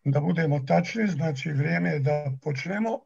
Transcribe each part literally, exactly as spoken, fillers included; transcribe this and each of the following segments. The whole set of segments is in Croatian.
Da budemo tačni, znači vrijeme je da počnemo.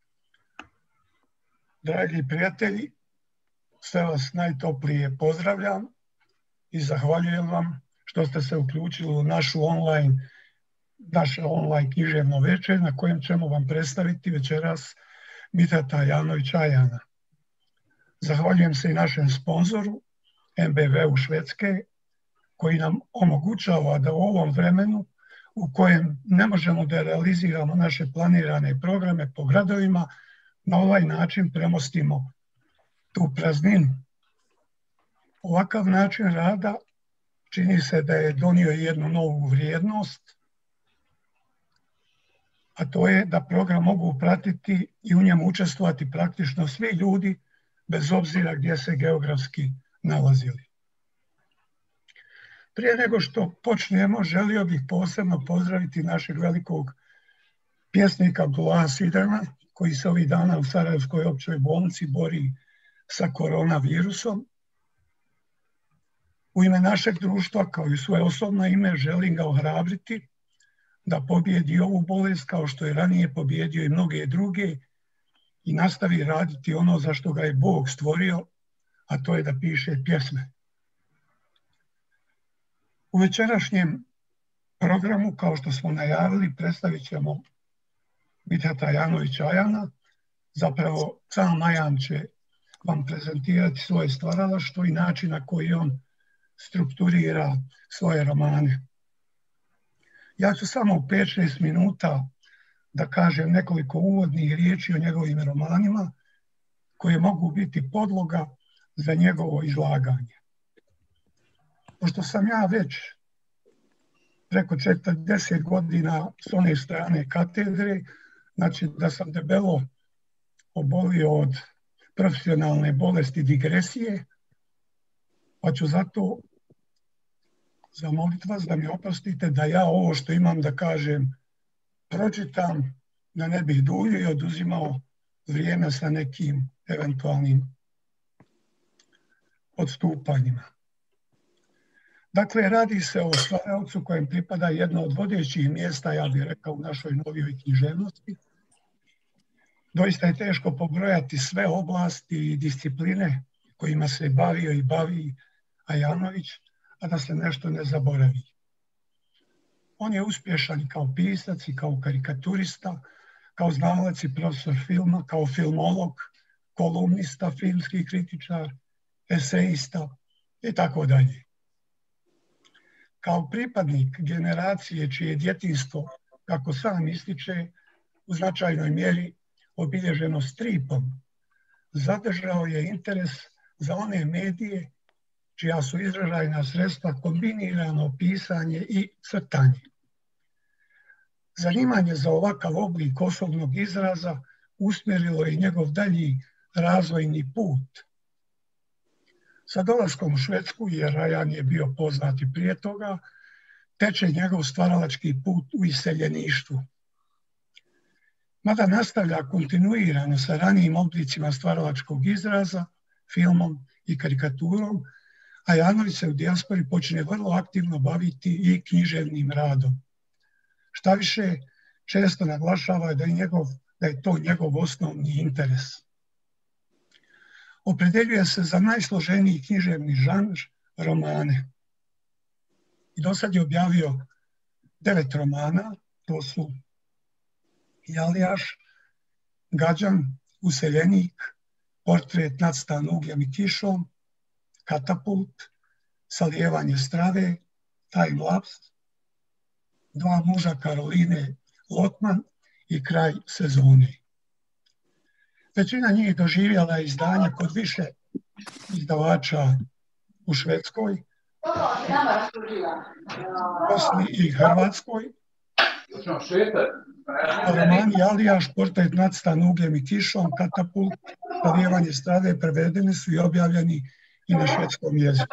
Dragi prijatelji, sve vas najtoplije pozdravljam i zahvaljujem vam što ste se uključili u našu online, naše online književno večer na kojem ćemo vam predstaviti večeras Mitata Janovića Ajana. Zahvaljujem se i našem sponzoru M B V u Švedske koji nam omogućava da u ovom vremenu u kojem ne možemo da realiziramo naše planirane programe po gradovima, na ovaj način premostimo tu prazninu. Ovakav način rada čini se da je donio jednu novu vrijednost, a to je da program mogu pratiti i u njemu učestvovati praktično svi ljudi, bez obzira gdje se geografski nalazili. Prije nego što počnemo, želio bih posebno pozdraviti našeg velikog pjesnika Abdullaha Siderna, koji se ovih dana u Sarajevskoj općoj bolnici bori sa koronavirusom. U ime našeg društva, kao i svoje osobno ime, želim ga ohrabriti da pobjedi ovu bolest kao što je ranije pobjedio i mnoge druge i nastavi raditi ono za što ga je Bog stvorio, a to je da piše pjesme. U večerašnjem programu, kao što smo najavili, predstavit ćemo Mitata Janovića Ajana. Zapravo, sam Ajan će vam prezentirati svoje stvaralaštvo i način na koji on strukturira svoje romane. Ja ću samo u pet šest minuta da kažem nekoliko uvodnih riječi o njegovim romanima koje mogu biti podloga za njegovo izlaganje. Pošto sam ja već preko četrdeset godina s one strane katedre, znači da sam debelo obolio od profesionalne bolesti digresije, pa ću zato zamoliti vas da mi oprostite da ja ovo što imam da kažem pročitam, da ne bih duljio i oduzimao vrijeme sa nekim eventualnim odstupanjima. Dakle, radi se o stvaralcu kojem pripada jedno od vodećih mjesta, ja bih rekao, u našoj novijoj književnosti. Doista je teško pobrojati sve oblasti i discipline kojima se bavio i bavi Ajanović, a da se nešto ne zaboravi. On je uspješan kao pisac i kao karikaturista, kao znalac i profesor filma, kao filmolog, kolumnista, filmski kritičar, esejista i tako dalje. Kao pripadnik generacije čije djetinjstvo, kako sam ističe, u značajnoj mjeri obilježeno stripom, zadržao je interes za one medije čija su izražajna sredstva kombinirano pisanje i crtanje. Zanimanje za ovakav oblik osobnog izraza usmjerilo je njegov dalji razvojni put. Sa dolaskom u Švedsku, jer Ajan je bio poznat i prije toga, teče njegov stvaralački put u iseljeništvu. Mada nastavlja kontinuirano sa ranijim oblicima stvaralačkog izraza, filmom i karikaturom, Ajanović se u dijaspori počne vrlo aktivno baviti i književnim radom. Šta više, često naglašava da je, njegov, da je to njegov osnovni interes. Opredeljuje se za najsloženiji književni žanr, romane. I do sad je objavio devet romana, to su Jalijaš, Gađan, Useljenik, Portret nad stan ugljem i kišom, Katapult, Salijevanje strave, Time Lapse, Dva muža Karoline Lotman i Kraj sezone. Većina njih doživjela je izdanja kod više izdavača u Švedskoj, Bosni i Hrvatskoj. Romani Jalijaš, Portret nad stan ugljem i kišom, Katapult, Salijevanje strave prevedeni su i objavljeni i na švedskom jeziku.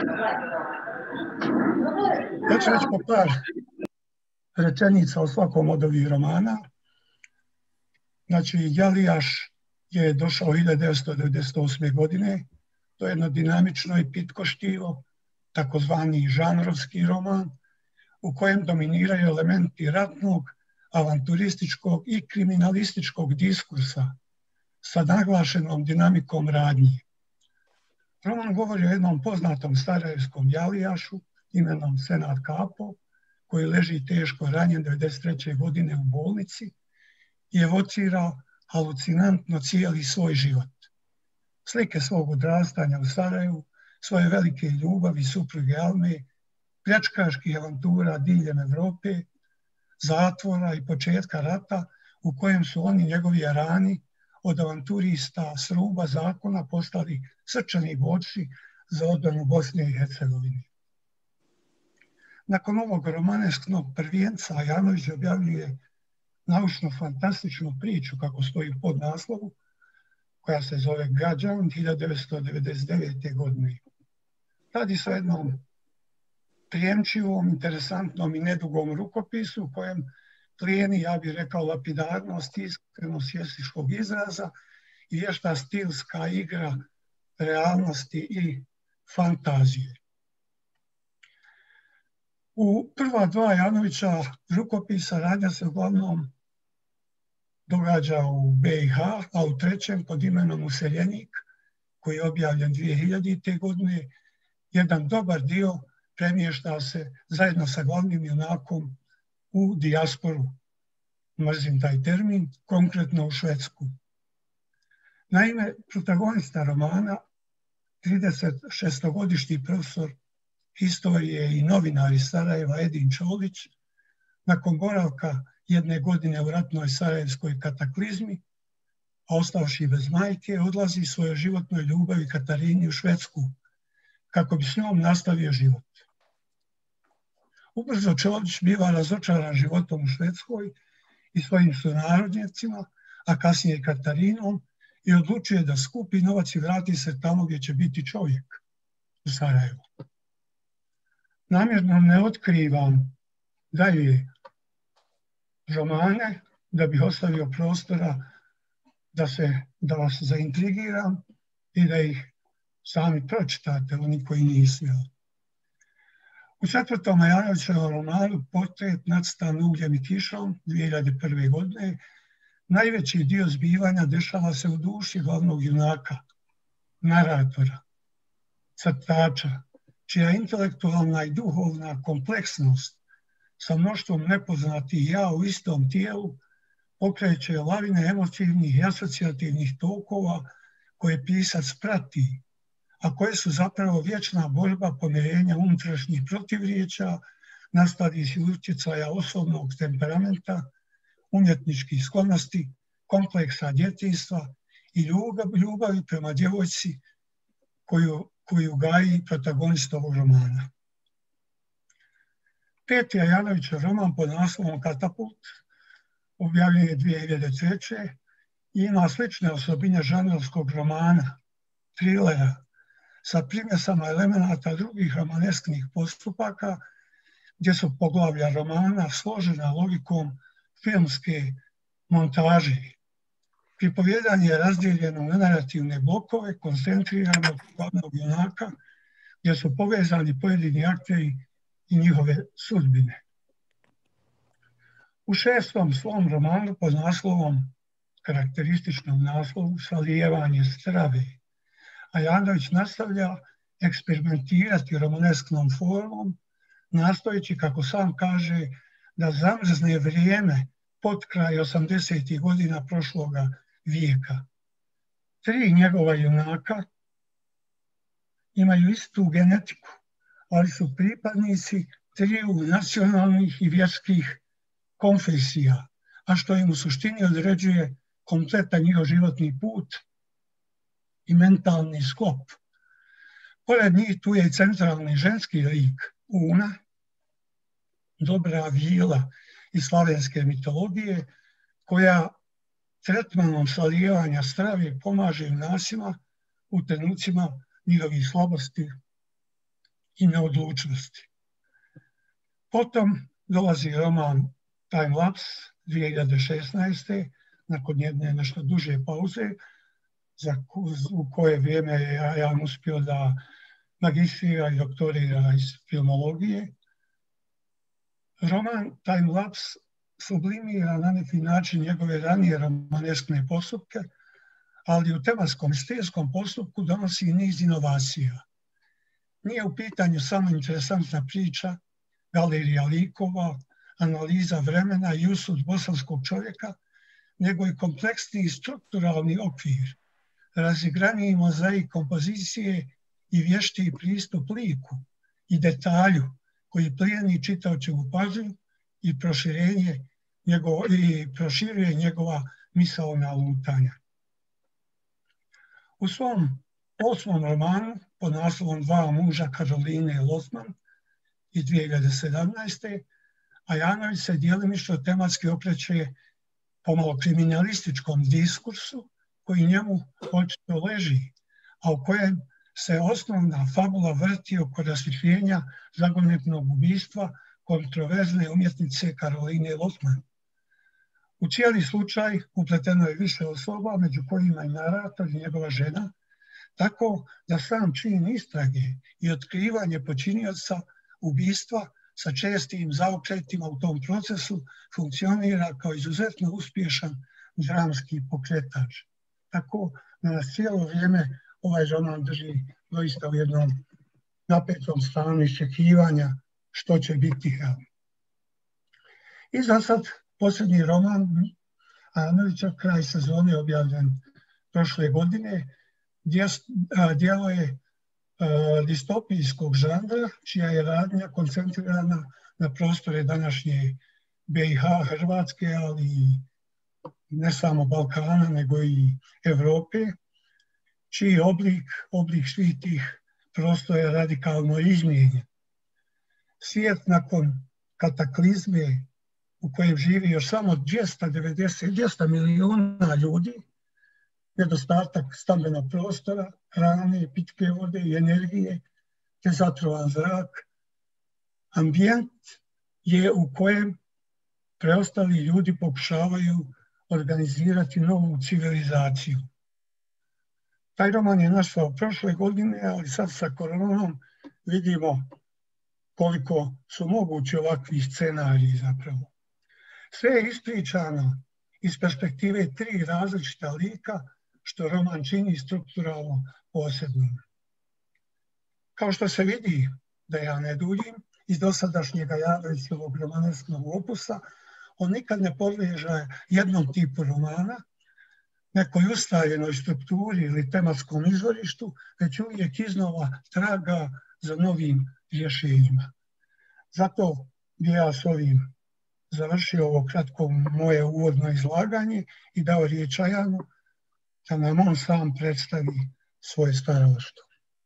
Ja ću reći po par rečenica o svakom od ovih romana. Znači, Jalijaš je došao hiljadu devetsto devedeset osme. godine. To je jedno dinamično i pitko štivo, takozvani žanrovski roman, u kojem dominiraju elementi ratnog, avanturističkog i kriminalističkog diskursa sa naglašenom dinamikom radnji. Roman govori o jednom poznatom sarajevskom jalijašu imenom Senad Kapo, koji leži teško ranjen devedeset treće godine u bolnici i evocira halucinantno cijeli svoj život. Slike svog odrastanja u Sarajevu, svoje velike ljubavi, supruge Alme, pljačkaških avantura diljem Evrope, zatvora i početka rata u kojem su oni njegovi jarani od avanturista s ruba zakona postali srčani borci za odbranu Bosne i Hercegovine. Nakon ovog romanesknog prvijenca Janović objavljuje naučno-fantastičnu priču, kako stoji u podnaslovu, koja se zove Gađan hiljadu devetsto devedeset devete. godine. Radi se o jednom prijemčivom, interesantnom i nedugom rukopisu u kojem plijeni, ja bih rekao, lapidarnost, iskrenost jezičkog izraza i vješta stilska igra realnosti i fantazije. U prva dva Janovića rukopisa radnja se uglavnom događa u be i ha, a u trećem pod imenom Useljenik, koji je objavljen dvije hiljadite. godine, jedan dobar dio premješta se zajedno sa glavnim junakom u dijasporu, mrzim taj termin, konkretno u Švedsku. Naime, protagonista romana, tridesetšestogodišnji profesor historije i novinar iz Sarajeva Edin Čolić, nakon boravka jedne godine u ratnoj sarajevskoj kataklizmi, a ostavši bez majke, odlazi svojoj životnoj ljubavi Katarini u Švedsku, kako bi s njom nastavio život. Ubrzo Čolić biva razočaran životom u Švedskoj i svojim sunarodnjacima, a kasnije Katarinom, i odlučuje da skupi novac i vrati se tamo gdje će biti čovjek, u Sarajevu. Namjerno ne otkrivam dalje romane da bih ostavio prostora da, se, da vas zaintrigiram i da ih sami pročitate, oni koji nisu. U četvrtom Janovićevom romanu Portret nacrtan ugljem i kišom dvije hiljade prve. godine najveći dio zbivanja dešava se u duši glavnog junaka, naratora, crtača, čija intelektualna i duhovna kompleksnost sa mnoštvom nepoznatih ja u istom tijelu pokreće lavine emotivnih i asocijativnih tokova koje pisac prati, a koje su zapravo vječna borba pomirenja unutrašnjih protivriječa, nastalih utjecaja osobnog temperamenta, umjetničkih sklonosti, kompleksa djetinjstva i ljubavi, ljubavi prema djevojci koju, koju gaji protagonist ovog romana. Peti Janovićev roman pod naslovom Katapult objavljen je dvije hiljade treće. i ima slične osobine žanrovskog romana, trilera, sa primjesama elemenata drugih romanesknih postupaka, gdje su poglavlja romana složena logikom filmske montaže. Pripovjedanje je razdijeljeno na narativne blokove, koncentrirano od glavnog junaka, gdje su povezani pojedini akteri i njihove sudbine. U šestom svom romanu pod naslovom, karakterističnom naslovu, Salijevanje strave, a Janović nastavlja eksperimentirati romanesknom formom, nastojeći, kako sam kaže, da zamrzne vrijeme pod kraj osamdesetih godina prošloga vijeka. Tri njegova junaka imaju istu genetiku, ali su pripadnici triju nacionalnih i vjerskih konfesija, a što im u suštini određuje kompletan njihov životni put i mentalni sklop. Pored njih tu je i centralni ženski lik Una, dobra vila iz slavenske mitologije, koja tretmanom salijevanja strave pomaže junacima u trenucima njihovih slabosti i neodlučnosti. Potom dolazi roman Time Lapse dvije hiljade šesnaeste. nakon jedne nešto duže pauze, za u koje vrijeme je Jan uspio da magistrira i doktorira iz filmologije. roman Time-lapse sublimira na neki način njegove ranije romaneskne postupke, ali u tematskom i stiliskom postupku donosi niz inovacija. Nije u pitanju samo interesantna priča, galerija likova, analiza vremena i usud bosanskog čovjeka, nego i kompleksni strukturalni okvir, razigraniji mozaik kompozicije i vještiji pristup liku i detalju koji plijeni čitaočevu pažnju i proširenje njegov, i proširuje njegova misaona lutanja. U svom osmom romanu pod naslovom Dva muža Karoline Losman iz dvije hiljade sedamnaeste. Ajanović se djelimično tematski okreće pomalo kriminalističkom diskursu koji njemu očito leži, a u kojem se osnovna fabula vrti oko rasvjetljenja zagonetnog ubistva kontroverzne umjetnice Karoline Losman. U cijeli slučaj upleteno je više osoba, među kojima i narator i njegova žena, tako da sam čin istrage i otkrivanje počinioca ubistva sa čestim zaokretima u tom procesu funkcionira kao izuzetno uspješan dramski pokretač. Tako da nas cijelo vrijeme ovaj roman drži doista u jednom napetom stanju iščekivanja što će biti. I za sad posljednji roman Ajanovića, Kraj sezone, objavljen prošle godine, djelo je distopijskog žanra, čija je radnja koncentrirana na prostore današnje B i H, Hrvatske, ali ne samo Balkana, nego i Europe, čiji oblik, oblik svih tih prostora je radikalno izmijenjen. Svijet nakon kataklizme u kojem živi još samo dvjesto devedeset, dvjesto milijuna ljudi, nedostatak stambenog prostora, hrane, pitke vode i energije, te zatrovan zrak. Ambijent je u kojem preostali ljudi pokušavaju organizirati novu civilizaciju. Taj roman je nastao prošle godine, ali sad sa koronom vidimo koliko su mogući ovakvi scenariji zapravo. Sve je ispričano iz perspektive tri različita lika, što roman čini strukturalno posebnim. Kao što se vidi, da ja ne duljim, iz dosadašnjeg Ajanovićevog romaneskog opusa, on nikad ne podliježe jednom tipu romana, nekoj ustaljenoj strukturi ili tematskom izvorištu, već uvijek iznova traga za novim rješenjima. Zato bi ja s ovim završio ovo kratko moje uvodno izlaganje i dao riječ Ajanu da nam on sam predstavi svoje stajalište.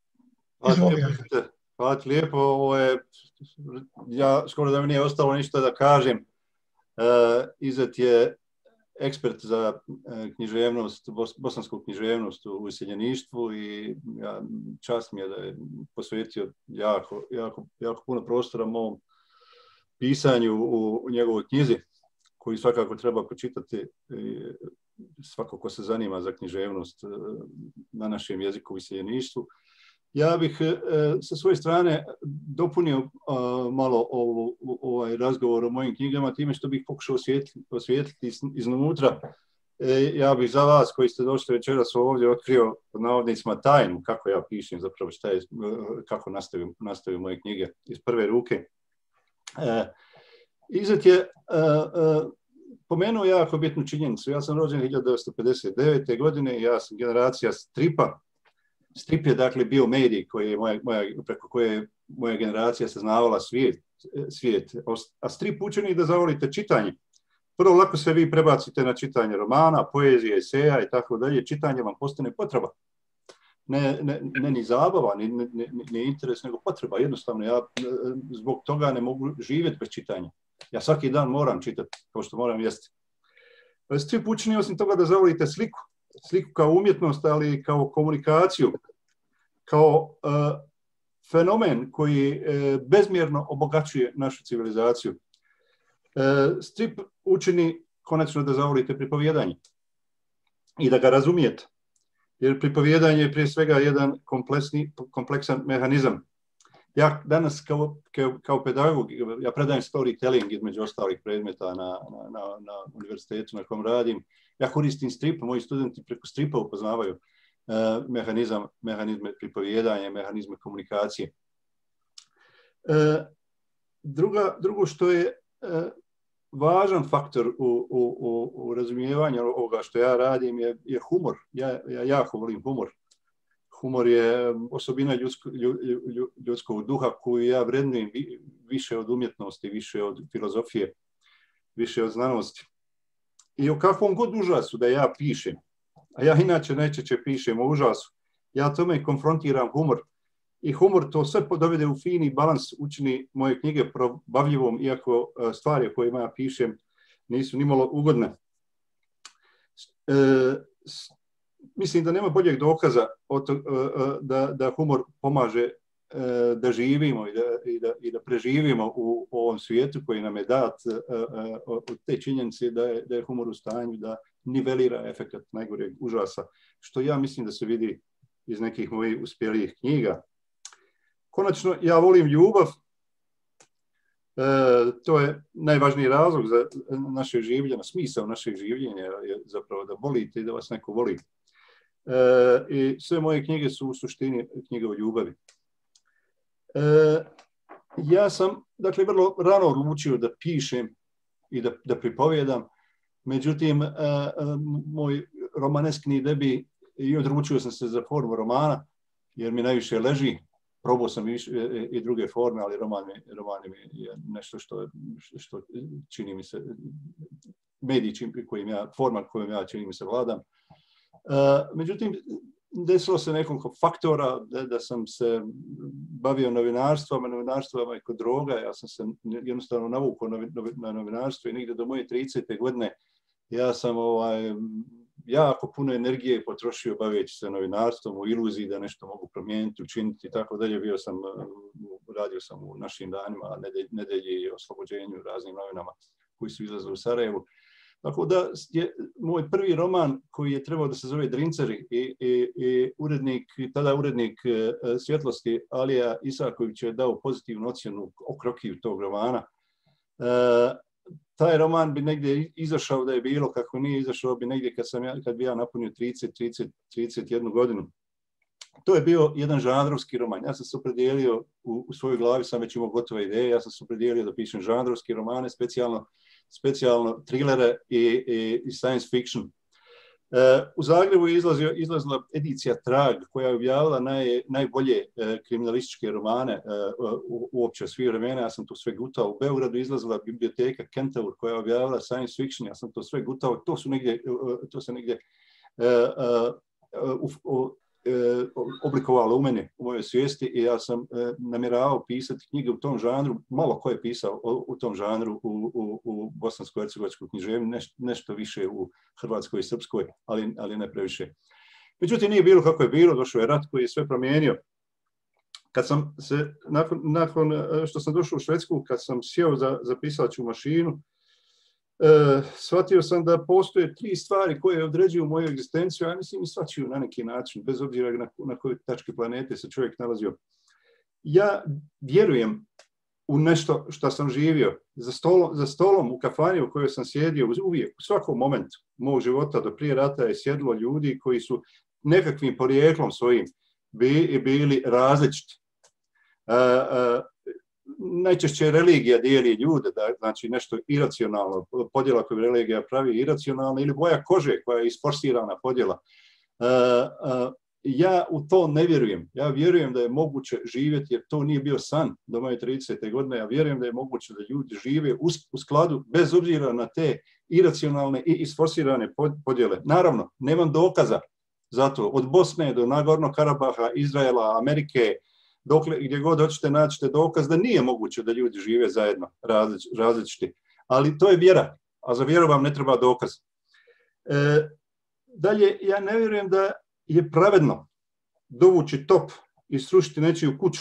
Hvala ti lijepo. Ovo je, ja skoro da mi nije ostalo ništa da kažem. E, Izet je ekspert za književnost, bosansku književnost u iseljeništvu i ja, čast mi je da je posvetio jako, jako, jako puno prostora mom pisanju u, u njegovoj knjizi, koju svakako treba pročitati svako ko se zanima za književnost na našem jeziku u iseljeništvu. Ja bih sa svoje strane dopunio malo ovo, ovaj razgovor o mojim knjigama time što bih pokušao osvijetliti, osvijetliti iznutra. Ja bih za vas koji ste došli večeras ovdje otkrio pod navodnicima tajnu kako ja pišem, zapravo šta je, kako nastavim, nastavim moje knjige iz prve ruke. Izet je pomenuo jako bitnu činjenicu. Ja sam rođen hiljadu devetsto pedeset devete. godine, ja sam generacija stripa. Strip je dakle bio medij koji je moja, moja, preko koje je moja generacija saznavala svijet, svijet. A strip učini da zavolite čitanje. Prvo lako se vi prebacite na čitanje romana, poezije, eseja i tako dalje. Čitanje vam postane potreba. Ne, ne, ne ni zabava, ni, ni, ni interes, nego potreba. Jednostavno, ja zbog toga ne mogu živjeti bez čitanja. Ja svaki dan moram čitati, kao što moram jesti. Strip učini osim toga da zavolite sliku. Sliku kao umjetnost, ali kao komunikaciju, kao uh, fenomen koji uh, bezmjerno obogaćuje našu civilizaciju. Uh, strip učini konačno da zavolite pripovjedanje i da ga razumijete. Jer pripovjedanje je prije svega jedan kompleksni, kompleksan mehanizam. Ja danas kao, kao, kao pedagog, ja predajem storytelling između ostalih predmeta na, na, na, na univerzitetu na kojem radim. Ja koristim strip, moji studenti preko stripa upoznavaju uh, mehanizam, mehanizme pripovijedanja, mehanizme komunikacije. Uh, druga, drugo što je uh, važan faktor u, u, u, u razumijevanju ovoga što ja radim je, je humor. Ja, ja jako volim humor. Humor je osobina ljudsko, ljudskog duha koju ja vrednujem više od umjetnosti, više od filozofije, više od znanosti. I o kakvom god užasu da ja pišem, a ja inače najčešće pišem o užasu, ja tome konfrontiram humor. I humor to sve dovede u fini balans, učini moje knjige probavljivom, iako stvari o kojima ja pišem nisu nimalo ugodne. E, Mislim da nema boljeg dokaza to, da, da humor pomaže da živimo i da, i da, i da preživimo u ovom svijetu koji nam je dat od te činjenice da je, da je humor u stanju da nivelira efekat najgoreg užasa, što ja mislim da se vidi iz nekih mojih uspjelijih knjiga. Konačno, ja volim ljubav. E, to je najvažniji razlog za naše življenje, smisao našeg življenja je zapravo da volite i da vas neko voli. E, I sve moje knjige su u suštini knjige o ljubavi. E, ja sam, dakle, vrlo rano odlučio da pišem i da, da pripovjedam, međutim, e, moj romaneskni debi, i odlučio sam se za formu romana, jer mi najviše leži. Probao sam i, i druge forme, ali roman, roman je nešto što, što čini mi se, medij kojim ja, forma kojom ja čini mi se vladam. Uh, međutim, desilo se nekoliko faktora da, da sam se bavio novinarstvom, a novinarstvo je kod droga. Ja sam se jednostavno navukao na, na novinarstvo i negdje do moje tridesete godine ja sam ovaj, jako puno energije potrošio baveći se novinarstvom u iluziji da nešto mogu promijeniti, učiniti i tako dalje. Bio sam, radio sam u Našim danima, Nedelji i Oslobođenju, raznim novinama koji su izlazili u Sarajevu. Tako da je moj prvi roman koji je trebao da se zove Drinceri i, i, i urednik, tada urednik Svjetlosti Alija Isaković je dao pozitivnu ocjenu o krokiju tog romana. E, taj roman bi negdje izašao da je bilo, kako nije izašao bi negdje kad, sam ja, kad bi ja napunio trideset, trideset, trideset jednu godinu. To je bio jedan žanrovski roman. Ja sam se opredijelio, u, u svojoj glavi sam već imao gotove ideje, ja sam se opredijelio da pišem žanrovski romane, specijalno specijalno trilere i, i, i science fiction. E, u Zagrebu je izlazio, izlazila edicija Trag, koja je objavila naj, najbolje e, kriminalističke romane e, u, uopće svih vremena. Ja sam to sve gutao. U Beogradu izlazila biblioteka Kentaur, koja je objavila science fiction. Ja sam to sve gutao. To su negdje, to se negdje e, e, u, u, oblikovalo u mene, u mojoj svijesti i ja sam e, namjeravao pisati knjige u tom žanru, malo ko je pisao o, u tom žanru u, u, u bosansko-hercegovačkoj književni, neš, nešto više u hrvatskoj i srpskoj, ali, ali ne previše. Međutim, nije bilo kako je bilo, došao je rat koji je sve promijenio. Kad sam se, nakon, nakon što sam došao u Švedsku, kad sam sjeo za, za pisaću mašinu, Uh, shvatio sam da postoje tri stvari koje određuju moju egzistenciju, a mislim i shvaćaju na neki način, bez obzira na, na kojoj tački planete se čovjek nalazio. Ja vjerujem u nešto što sam živio za stolom, za stolom u kafani u kojoj sam sjedio uvijek, u svakom momentu mog života do prije rata je sjedilo ljudi koji su nekakvim porijeklom svojim bili, bili različiti. Uh, uh, Najčešće religija dijeli ljude, da, znači nešto iracionalno, podjela koju religija pravi iracionalna ili boja kože koja je isforsirana podjela. Uh, uh, ja u to ne vjerujem. Ja vjerujem da je moguće živjeti, jer to nije bio san do moje tridesete godine. Ja vjerujem da je moguće da ljudi žive u, u skladu bez obzira na te iracionalne i isforsirane podjele. Naravno, nemam dokaza za to. Od Bosne do Nagorno Karabaha, Izraela, Amerike, dokle, gdje god hoćete naćete dokaz da nije moguće da ljudi žive zajedno različ, različiti. Ali to je vjera, a za vjeru vam ne treba dokaz. E, dalje, ja ne vjerujem da je pravedno dovući top i srušiti nečiju kuću.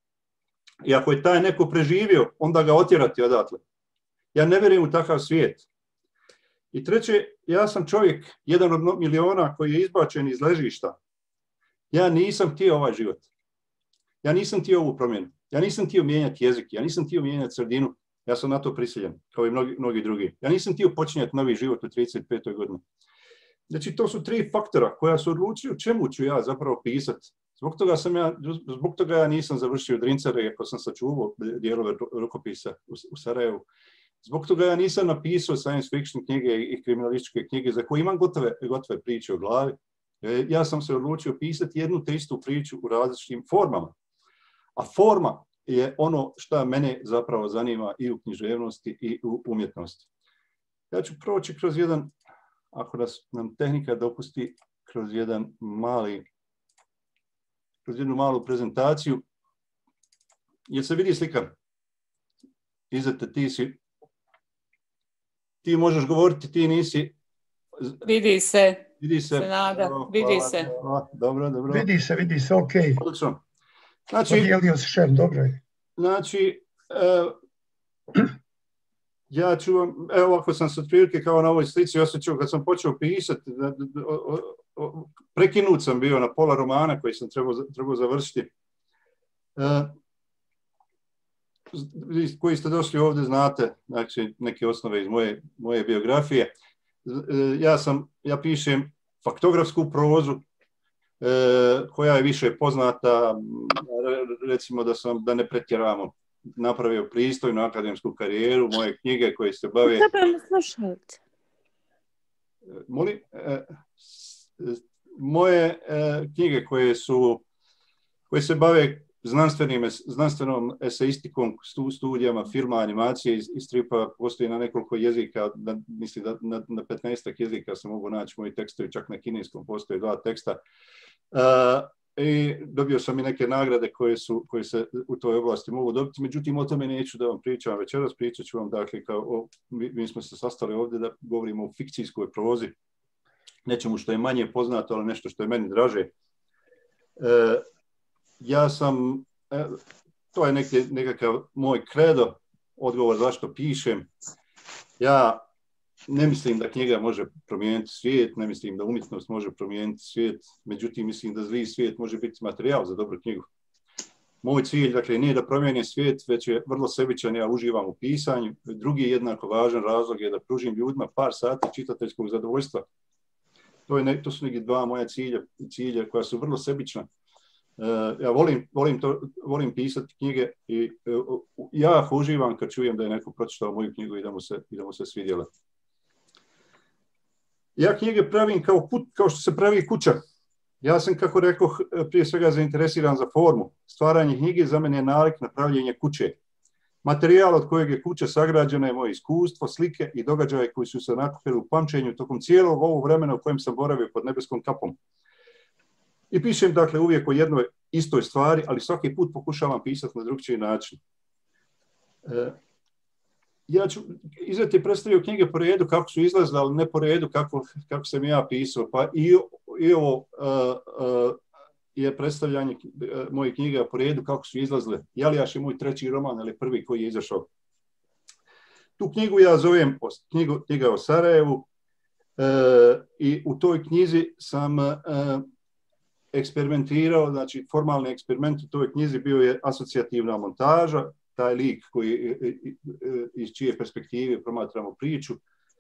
I ako je taj neko preživio, onda ga otjerati odatle. Ja ne vjerujem u takav svijet. I treće, ja sam čovjek, jedan od miliona koji je izbačen iz ležišta. Ja nisam htio ovaj život. Ja nisam htio ovu promjenu. Ja nisam htio mijenjati jezik. Ja nisam htio mijenjati sredinu. Ja sam na to prisiljen, kao i mnogi, mnogi drugi. Ja nisam htio počinjati novi život u trideset petoj godini. Znači, to su tri faktora koja su odlučili čemu ću ja zapravo pisati. Zbog toga, sam ja, zbog toga ja nisam završio Drincare, iako sam sačuvao dijelove rukopisa u, u Sarajevu. Zbog toga ja nisam napisao science fiction knjige i kriminalističke knjige za koje imam gotove, gotove priče u glavi. Ja sam se odlučio pisati jednu te istu priču u različitim formama. A forma je ono što mene zapravo zanima i u književnosti i u umjetnosti. Ja ću proći kroz jedan, ako nas, nam tehnika dopusti, kroz jedan mali, kroz jednu malu prezentaciju. Jer se vidi slika? Izete, ti si, ti možeš govoriti, ti nisi. Vidi se. Vidi se. Senada, Dobro, vidi hvala, se. hvala. Dobro, dobro. Vidi se, vidi se, ok. Odlično. Znači, Podijelio se šef, dobro je. Znači, uh, ja ću vam, evo ovako sam se otprilike kao na ovoj slici osjećao kad sam počeo pisati, prekinut sam bio na pola romana koji sam trebao, trebao završiti. Uh, vi koji ste došli ovdje znate, znači neke osnove iz moje, moje biografije. Uh, ja sam, ja pišem faktografsku prozu, E, koja je više poznata, recimo da sam, da ne pretjeramo, napravio pristojnu akademsku karijeru, moje knjige koje se bave... Molim, e, moje e, knjige koje su, koje se bave znanstvenim, znanstvenom eseistikom, studijama, filma, animacije i, i stripa, postoji na nekoliko jezika, da, mislim da na, na petnaestak jezika se mogu naći moji tekstovi, čak na kineskom postoje dva teksta. Uh, i dobio sam i neke nagrade koje, su, koje se u toj oblasti mogu dobiti, međutim o tome neću da vam pričam večeras, pričat ću vam, dakle, kao o, mi, mi smo se sastali ovdje da govorimo o fikcijskoj prozi, nečemu što je manje poznato, ali nešto što je meni draže. Uh, ja sam, uh, to je neki, nekakav moj kredo, odgovor zašto pišem. Ja ne mislim da knjiga može promijeniti svijet, ne mislim da umjetnost može promijeniti svijet, međutim mislim da zli svijet može biti materijal za dobru knjigu. Moj cilj, dakle, nije da promijenim svijet, već je vrlo sebičan, ja uživam u pisanju. Drugi jednako važan razlog je da pružim ljudima par sati čitateljskog zadovoljstva. To, je ne, to su neki dva moja cilja, cilja koja su vrlo sebična. Uh, ja volim, volim, to, volim pisati knjige i uh, ja uživam kad čujem da je neko pročitao moju knjigu i da mu se, i da mu se svidjela. Ja knjige pravim kao, put, kao što se pravi kuća. Ja sam, kako rekao, prije svega zainteresiran za formu. Stvaranje knjige za mene je nalik na pravljenje kuće. Materijal od kojeg je kuća sagrađena je moje iskustvo, slike i događaje koji su se nakupili u pamćenju tokom cijelog ovog vremena u kojem sam boravio pod nebeskom kapom. I pišem, dakle, uvijek o jednoj istoj stvari, ali svaki put pokušavam pisati na drugčiji način. E, Ja ću izveti predstavio knjige po redu kako su izlazile, ali ne po redu kako, kako sam ja pisao. Pa i, i ovo uh, uh, je predstavljanje uh, mojih knjiga po redu kako su izlazile. Jelijaš je moj treći roman, ali prvi koji je izašao. Tu knjigu ja zovem knjigu, knjiga o Sarajevu uh, i u toj knjizi sam uh, eksperimentirao, znači formalni eksperiment u toj knjizi bio je asocijativna montaža, taj lik koji, iz čije perspektive promatramo priču,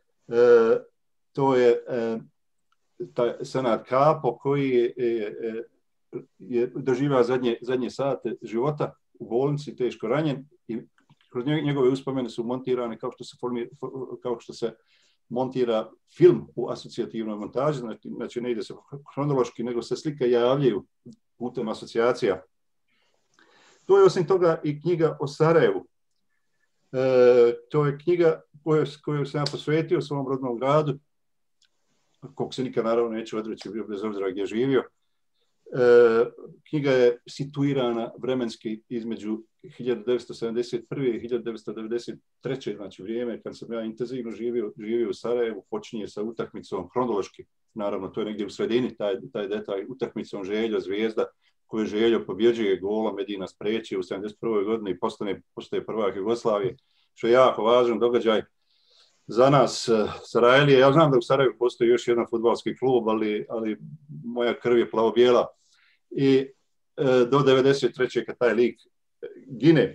to je taj Senad Kapo koji je, je, je doživao zadnje, zadnje sate života u bolnici, teško ranjen, i kroz njegove uspomene su montirane kao što se, formira, kao što se montira film u asocijativnoj montaži, znači, znači ne ide se hronološki, nego se slike javljaju putem asocijacija. To je osim toga i knjiga o Sarajevu. E, to je knjiga koju, koju sam ja posvetio svom rodnom gradu, kog se nikad naravno neće odreći, bio bez obzira gdje živio. E, knjiga je situirana vremenski između hiljadu devetsto sedamdeset prve i hiljadu devetsto devedeset treće znači vrijeme kad sam ja intenzivno živio, živio u Sarajevu, počinje sa utakmicom hronološki, naravno to je negdje u sredini, taj, taj detalj, utakmicom Željo, Zvijezda, koju Željo pobjeđuje golom Medina Spreći u sedamdeset prvoj godini i postane, postaje prvak Jugoslavije, što je jako važan događaj za nas Sarajlije. Ja znam da u Sarajevu postoji još jedan fudbalski klub, ali, ali moja krv je plavo-bijela. I do devedeset treće kad taj lik gine.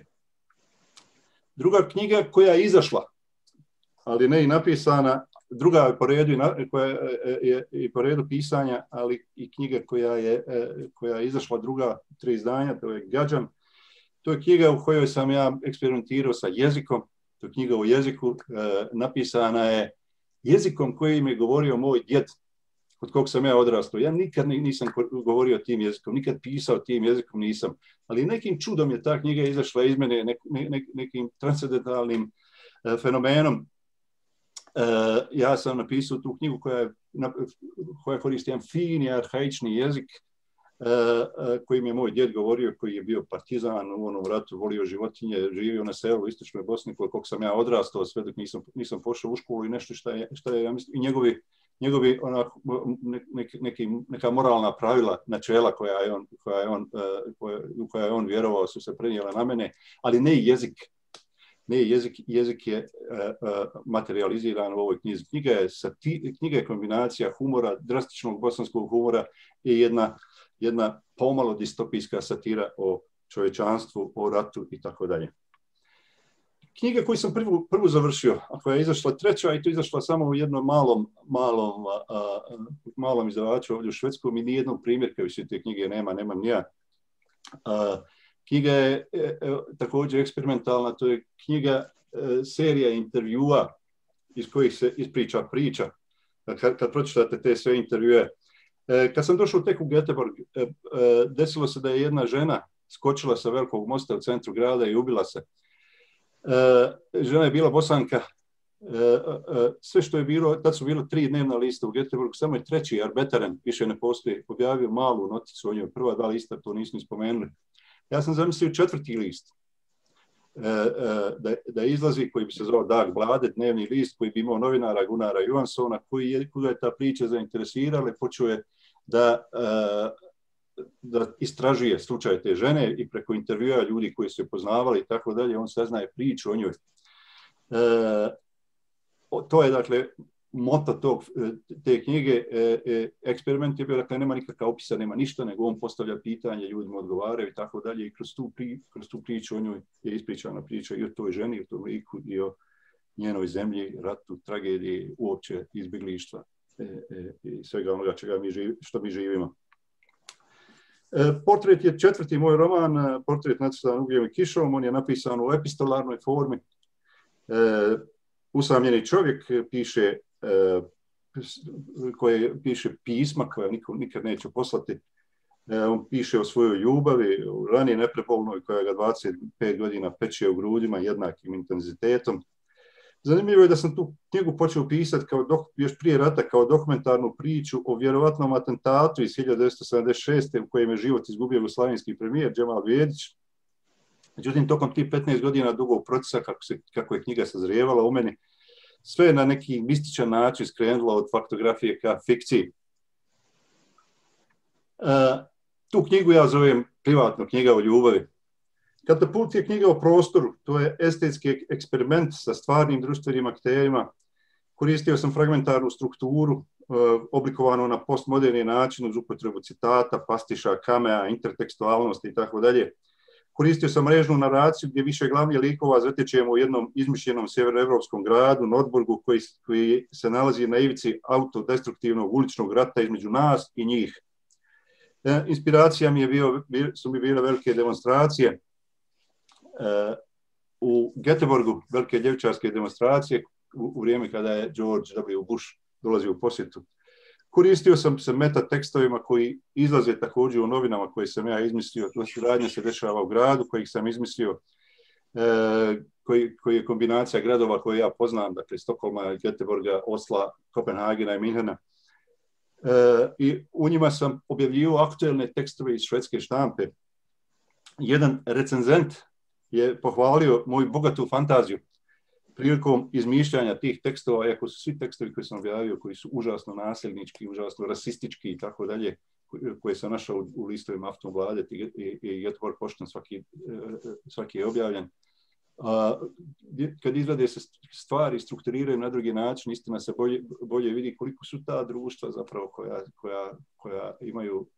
Druga knjiga koja je izašla, ali ne i napisana, druga je po redu, koja je i po redu pisanja, ali i knjiga koja je, koja je izašla, druga tri izdanja, to je Gađan. To je knjiga u kojoj sam ja eksperimentirao sa jezikom. To je knjiga o jeziku, napisana je jezikom kojim je govorio moj djed, kod kog sam ja odrastao. Ja nikad nisam govorio tim jezikom, nikad pisao tim jezikom nisam, ali nekim čudom je ta knjiga izašla iz mene, ne, ne, nekim transcendentalnim e, fenomenom. E, ja sam napisao tu knjigu koja, je, koja koristi jedan fini, arhaični jezik, e, e, kojim je moj djed govorio, koji je bio partizan u onom ratu, volio životinje, živio na selu u istočnoj Bosni, kod kog sam ja odrastao, sve dok nisam, nisam pošao u školu i nešto što je, što je ja mislim, i njegovi njegovi onako, neki, neki, neka moralna pravila, načela koja je on, koja je on, koja, koja je on vjerovao su se prenijela na mene, ali ne i jezik. Ne i jezik, jezik je uh, uh, materializiran u ovoj knjizi. Knjiga je, sati, knjiga je kombinacija humora, drastičnog bosanskog humora i jedna, jedna pomalo distopijska satira o čovječanstvu, o ratu i tako dalje. Knjiga koju sam prvu, prvu završio, a koja je izašla treća, i to je izašla samo u jednom malom, malom, a, a, malom izdavaču ovdje u Švedskom i nijednog primjerka više te knjige nema, nemam ni ja. A, knjiga je e, e, također eksperimentalna, to je knjiga e, serija intervjua iz kojih se ispriča priča. Kad, kad pročitate te sve intervjue. E, kad sam došao tek u Göteborg, e, e, desilo se da je jedna žena skočila sa velikog mosta u centru grada i ubila se. Uh, žena je bila Bosanka, uh, uh, sve što je bilo, tad su bilo tri dnevna lista u Göteborgu, samo je treći Arbetaren, više ne postoji, objavio malu noticu o njoj, prva dva lista, to nismo spomenuli. Ja sam zamislio četvrti list, uh, uh, da, da izlazi, koji bi se zvao Dag Blade, dnevni list, koji bi imao novinara Gunara Johanssona, koji je, koga je ta priča zainteresirala, počeo je da uh, da istražuje slučaj te žene i preko intervjua ljudi koji su je poznavali i tako dalje, on saznaje priču o njoj. E, to je, dakle, moto tog, te knjige. E, e, eksperiment je bio, dakle, nema nikakva opisa, nema ništa, nego on postavlja pitanje, ljudima odgovaraju i tako dalje i kroz tu, pri, kroz tu priču o njoj je ispričana priča i o toj ženi, i o tom liku, i o njenoj zemlji, ratu, tragediji, uopće izbjeglištva e, e, i svega onoga čega mi živi, što mi živimo. Portret je četvrti moj roman, Portret nacrtan ugljem i kišom, on je napisan u epistolarnoj formi. E, usamljeni čovjek piše, e, koje piše pisma koja niko nikad neće poslati. E, on piše o svojoj ljubavi, o ranije neprepolnoj koja ga dvadeset pet godina peče u grudima jednakim intenzitetom. Zanimljivo je da sam tu knjigu počeo pisati kao dok, još prije rata kao dokumentarnu priču o vjerovatnom atentatu iz hiljadu devetsto sedamdeset šeste u kojem je život izgubio jugoslavenski premijer Džemal Vjedić. Međutim, tokom tih petnaest godina dugog procesa, kako, se, kako je knjiga sazrijevala u meni, sve je na neki mističan način skrenulo od faktografije ka fikciji. Uh, tu knjigu ja zovem privatno knjiga o ljubavi. Katapult je knjiga o prostoru, to je estetski eksperiment sa stvarnim društvenim akterima. Koristio sam fragmentarnu strukturu, oblikovanu na postmoderni način uz upotrebu citata, pastiša, kamea, intertekstualnosti i tako dalje. Koristio sam mrežnu naraciju gdje više glavnih likova zatječemo u jednom izmišljenom sjevernoevropskom gradu, Nordburgu, koji, koji se nalazi na ivici autodestruktivnog uličnog rata između nas i njih. E, inspiracija mi je bio, su mi bile velike demonstracije. Uh, u Göteborgu velike ljevičarske demonstracije u, u vrijeme kada je George W. Bush dolazio u posjetu. Koristio sam se meta tekstovima koji izlaze također u novinama koje sam ja izmislio. Suradnja se dešava u gradu kojih sam izmislio, uh, koji, koji je kombinacija gradova koje ja poznam, dakle Stokholma, Göteborga, Osla, Kopenhagena i Minhena. Uh, I u njima sam objavljivao aktuelne tekstove iz švedske štampe. Jedan recenzent je pohvalio moju bogatu fantaziju prilikom izmišljanja tih tekstova, iako su svi tekstovi koje sam objavio, koji su užasno nasilnički, užasno rasistički i tako dalje, koje sam našao u, u listovima Aftonbladet i, i, i Göteborg Poštan, svaki, svaki je objavljen. A, kad izglede se stvari strukturiraju na drugi način, istina se bolje, bolje vidi koliko su ta društva zapravo koja, koja, koja imaju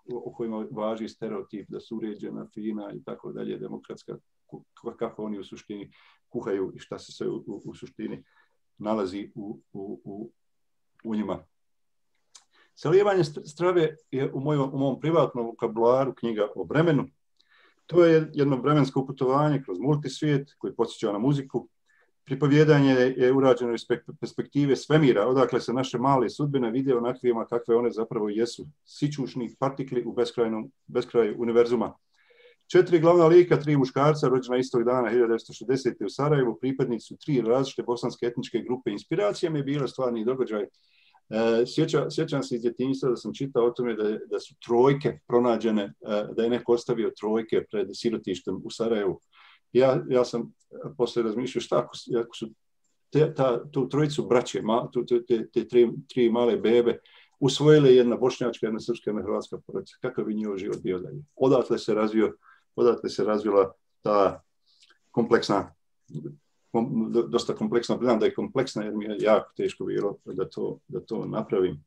o kojima važi stereotip da su uređena, fina i tako dalje, demokratska, kako oni u suštini kuhaju i šta se sve u, u, u suštini nalazi u, u, u, u njima. Salijevanje strave je u mojom, u mom privatnom vokabularu knjiga o vremenu. To je jedno vremensko putovanje kroz multisvijet koji podsjeća na muziku. Pripovjedanje je urađeno iz perspektive svemira, odakle se naše male sudbine vide onakvima kakve one zapravo jesu. Sićušni partikli u beskrajnom, beskraju univerzuma. Četiri glavna lika, tri muškarca, rođena istog dana hiljadu devetsto šezdesete. u Sarajevu, pripadnici su tri različite bosanske etničke grupe. Inspiracija mi je bila stvarni događaj. Sjeća, sjećam se iz djetinjstva da sam čitao o tome da, da su trojke pronađene, da je neko ostavio trojke pred sirotištem u Sarajevu. Ja, ja sam poslije razmišljao šta ako, ako su te, ta, tu trojicu braće, ma, tu, te, te, te tri, tri male bebe, usvojile jedna bošnjačka, jedna srpska, jedna hrvatska porodica. Kakav bi njihov život bio dalje? Odatle se razvio, odatle se razvila ta kompleksna, dosta kompleksna, znam da je kompleksna jer mi je jako teško bilo da to, da to napravim.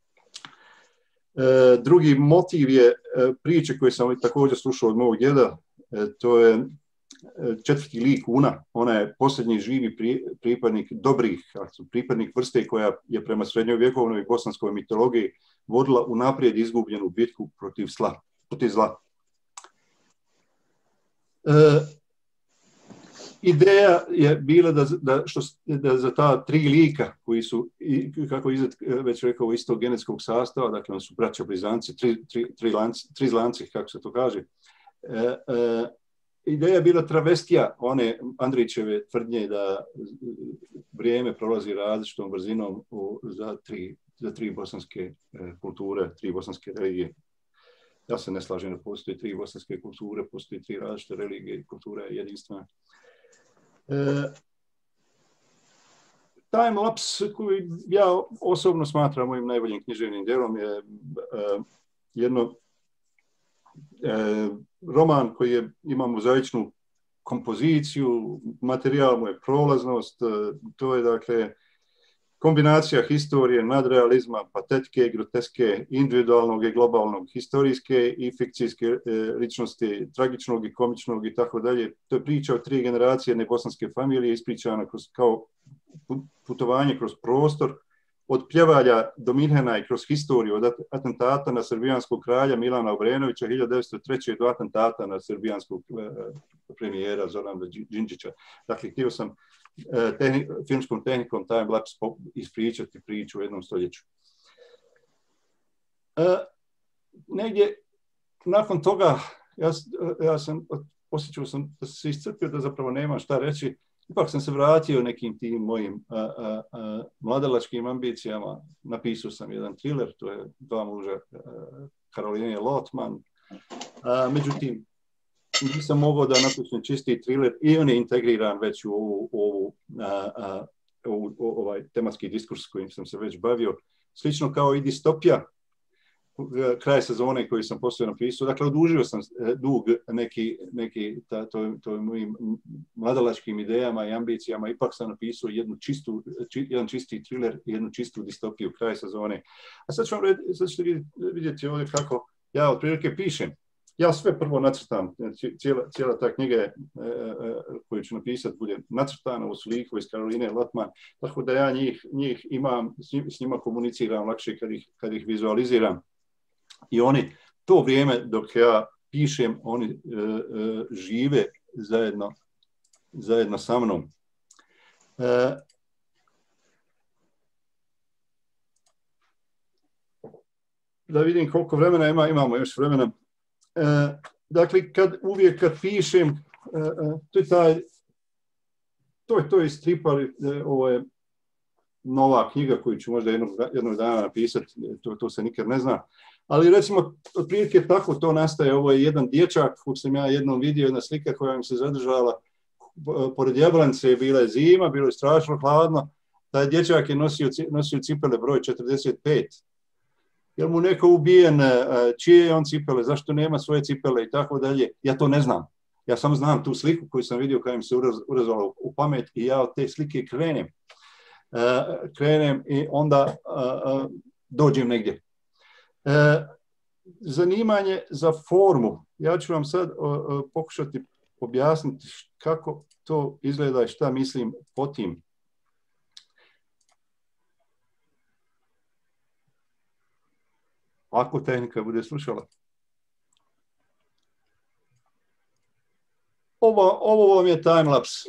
E, drugi motiv je priče koje sam također slušao od mog djeda, e, to je četvrti lik Una, ona je posljednji živi pri, pripadnik dobrih, pripadnik vrste koja je prema srednjovjekovnoj bosanskoj mitologiji vodila unaprijed izgubljenu bitku protiv zla. Protiv zla. E, ideja je bila da, da, što, da za ta tri lika koji su, kako izgled, već rekao, istog genetskog sastava, dakle oni su braća blizanci, tri, tri, tri, lanci, tri zlanci, kako se to kaže, e, e, ideja je bila travestija one Andrićeve tvrdnje da vrijeme prolazi različitom brzinom u, za, tri, za tri bosanske kulture, tri bosanske religije. Ja se ne slažem da postoji tri bosanske kulture, postoji tri različite religije i kultura je jedinstvena. E, Time-lapse koji ja osobno smatram mojim najboljim književnim djelom je e, jedno e, roman koji je, ima mozaičnu kompoziciju, materijal mu je prolaznost, to je dakle kombinacija historije, nadrealizma, patetike, groteske, individualnog i globalnog, historijske i fikcijske e, ličnosti, tragičnog i komičnog i tako dalje. To je priča o tri generacije nebosanske familije ispričana kroz, kao putovanje kroz prostor, od Pljevalja do Minhena i kroz historiju, od atentata na srbijanskog kralja Milana Obrenovića hiljadu devetsto treće. do atentata na srbijanskog e, premijera Zorana Đinđića. Dakle, htio sam e, tehni, filmskom tehnikom time-lapse ispričati priču u jednom stoljeću. E, negdje nakon toga ja, ja sam osjećao sam da se iscrpio, da zapravo nema šta reći. Ipak sam se vratio nekim tim mojim a, a, a, mladalačkim ambicijama. Napisao sam jedan thriller, to je Dva muža Karoline Lotman. A, međutim, nisam mogao da napišem čisti thriller i on je integriran već u ovu, ovu, a, a, ovu, ovaj tematski diskurs kojim sam se već bavio. Slično kao i distopija, kraj sezone koji sam poslije napisao. Dakle, odužio sam dug neki, neki ta, to, to mojim mladalačkim idejama i ambicijama. Ipak sam napisao jednu čistu, či, jedan čisti thriller i jednu čistu distopiju kraj sezone. A sad ću vam sad ćete vidjeti ovdje kako ja otprilike pišem. Ja sve prvo nacrtam. Cijela, cijela ta knjiga je, koju ću napisati bude nacrtana u sliku iz Karoline Lotman. Tako da ja njih, njih imam, s njima komuniciram lakše kad ih, kad ih vizualiziram. I oni, to vrijeme dok ja pišem, oni e, e, žive zajedno, zajedno sa mnom. E, da vidim koliko vremena ima, imamo još vremena. E, dakle, kad, uvijek kad pišem, e, to je taj, to je to iz stripa, e, ovo je nova knjiga koju ću možda jednog, jednog dana napisati, to, to se nikad ne zna. Ali recimo, otprilike tako to nastaje. Ovo je jedan dječak, kog sam ja jednom vidio, jedna slika koja mi se zadržala. Pored Jablance je bila zima, bilo je strašno hladno. Taj dječak je nosio, nosio cipele broj četrdeset pet. Je li mu neko ubijen, čije je on cipele, zašto nema svoje cipele i tako dalje. Ja to ne znam. Ja samo znam tu sliku koju sam vidio koja mi se urezala u pamet i ja od te slike krenem. Krenem i onda dođem negdje. E, zanimanje za formu. Ja ću vam sad o, o, pokušati objasniti kako to izgleda i šta mislim po tim. Ako tehnika bude slušala. Ovo, ovo vam je time-lapse.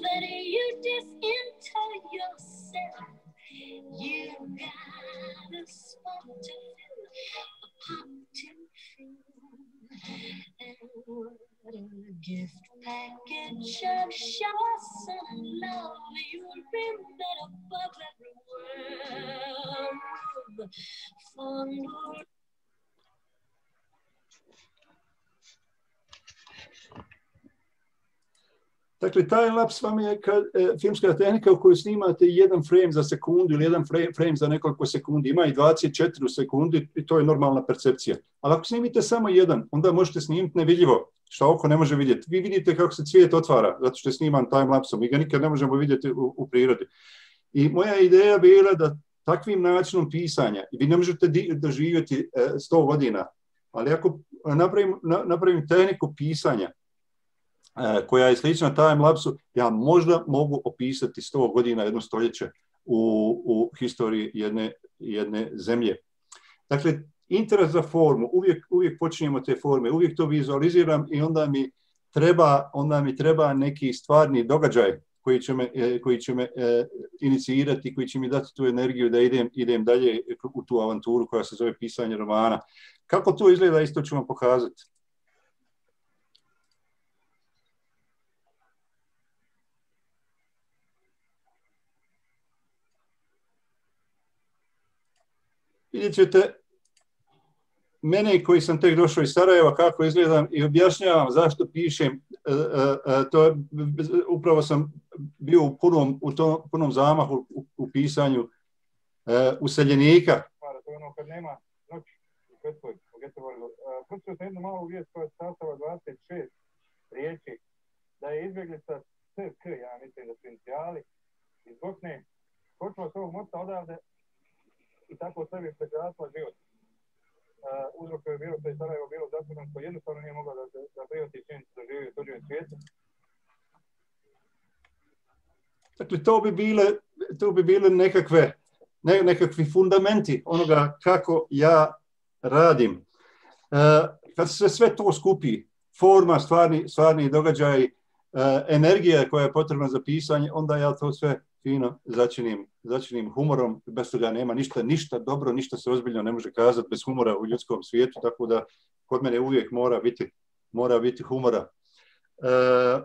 Gift package of showers and love, you remember above every world. Fun. Dakle, time-lapse vam je kad, e, filmska tehnika u kojoj snimate jedan frame za sekundu ili jedan frame, frame za nekoliko sekundi. Ima i dvadeset četiri sekundi i to je normalna percepcija. Ali ako snimite samo jedan, onda možete snimiti nevidljivo, što oko ne može vidjeti. Vi vidite kako se cvijet otvara, zato što je sniman time-lapsom. Mi ga nikad ne možemo vidjeti u, u prirodi. I moja ideja bila da takvim načinom pisanja, vi ne možete doživjeti e, sto godina, ali ako napravim, na, napravim tehniku pisanja, koja je slična time-lapsu, ja možda mogu opisati sto godina, jedno stoljeće u, u historiji jedne, jedne zemlje. Dakle, interes za formu, uvijek, uvijek počinjemo te forme, uvijek to vizualiziram i onda mi treba, onda mi treba neki stvarni događaj koji će me, koji će me e, inicirati, koji će mi dati tu energiju da idem, idem dalje u tu avanturu koja se zove pisanje romana. Kako to izgleda, isto ću vam pokazati. Vidjet ćete mene koji sam tek došao iz Sarajeva, kako izgledam i objašnjavam zašto pišem. E, e, to je, upravo sam bio u punom, u tom, punom zamahu u, u pisanju e, useljenika. To je ono kad nema noć u Petskoj, u Getevojlu. Pročio sam jednu malu vijest koja je sastava dvadeset šest riječi, da je izbjeglica S K, ja mislim da su inicijali, iz Bosne, počela s ovog mosta odavde i tako sebi prekrasila život. Uh, uzrok je bilo, da je Sarajevo bilo zatvoreno, koji jednostavno nije mogao da, da prihvati činjenicu da živi u tuđem svijetu. Dakle, to bi bile, to bi bile nekakve, ne, nekakvi fundamenti onoga kako ja radim. Uh, kad se sve to skupi, forma, stvarni, stvarni događaj, uh, energija koja je potrebna za pisanje, onda ja to sve fino začinim, začinim humorom, bez toga nema ništa, ništa dobro, ništa se ozbiljno ne može kazati bez humora u ljudskom svijetu, tako da kod mene uvijek mora biti, mora biti humora. E,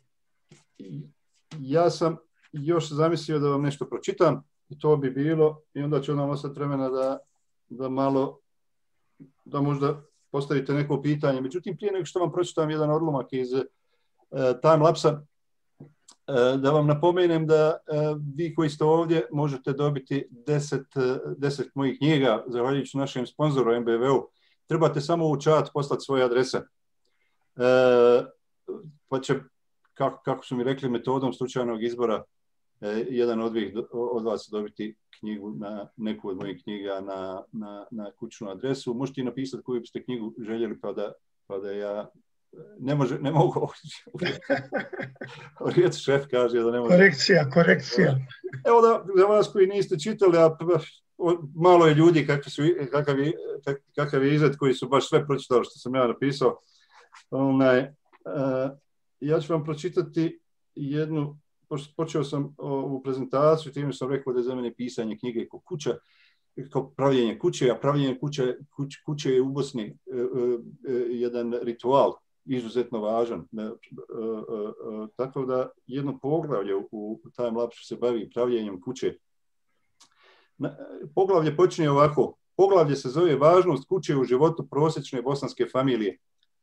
ja sam još zamislio da vam nešto pročitam i to bi bilo, i onda ću nam ostati vremena da, da malo, da možda postavite neko pitanje. Međutim, prije nego što vam pročitam jedan odlomak iz e, time-lapsa, da vam napomenem da vi koji ste ovdje možete dobiti deset, deset mojih knjiga, zahvaljujući našem sponzoru M B V-u. Trebate samo u chat poslati svoje adrese. Pa će, kako, kako su mi rekli, metodom slučajnog izbora jedan od, vih, od vas dobiti knjigu na neku od mojih knjiga na, na, na kućnu adresu. Možete i napisati koju biste knjigu željeli pa da, pa da ja ne može, ne mogu. Riječ šef kaže da ne može. Korekcija, korekcija. Evo da, za vas koji niste čitali, a malo je ljudi kakav, su, kakav, je, kakav je izgled koji su baš sve pročitali što sam ja napisao. Onaj, uh, ja ću vam pročitati jednu, počeo sam ovu prezentaciju, time sam rekao da je za mene pisanje knjige kao kuća, kao pravljenje kuće, a pravljenje kuće, kuće, kuće je u Bosni uh, uh, jedan ritual, izuzetno važan. Uh, uh, uh, tako da jedno poglavlje u, u time-lapsu se bavi pravljenjem kuće. Na, poglavlje počinje ovako. Poglavlje se zove važnost kuće u životu prosječne bosanske familije.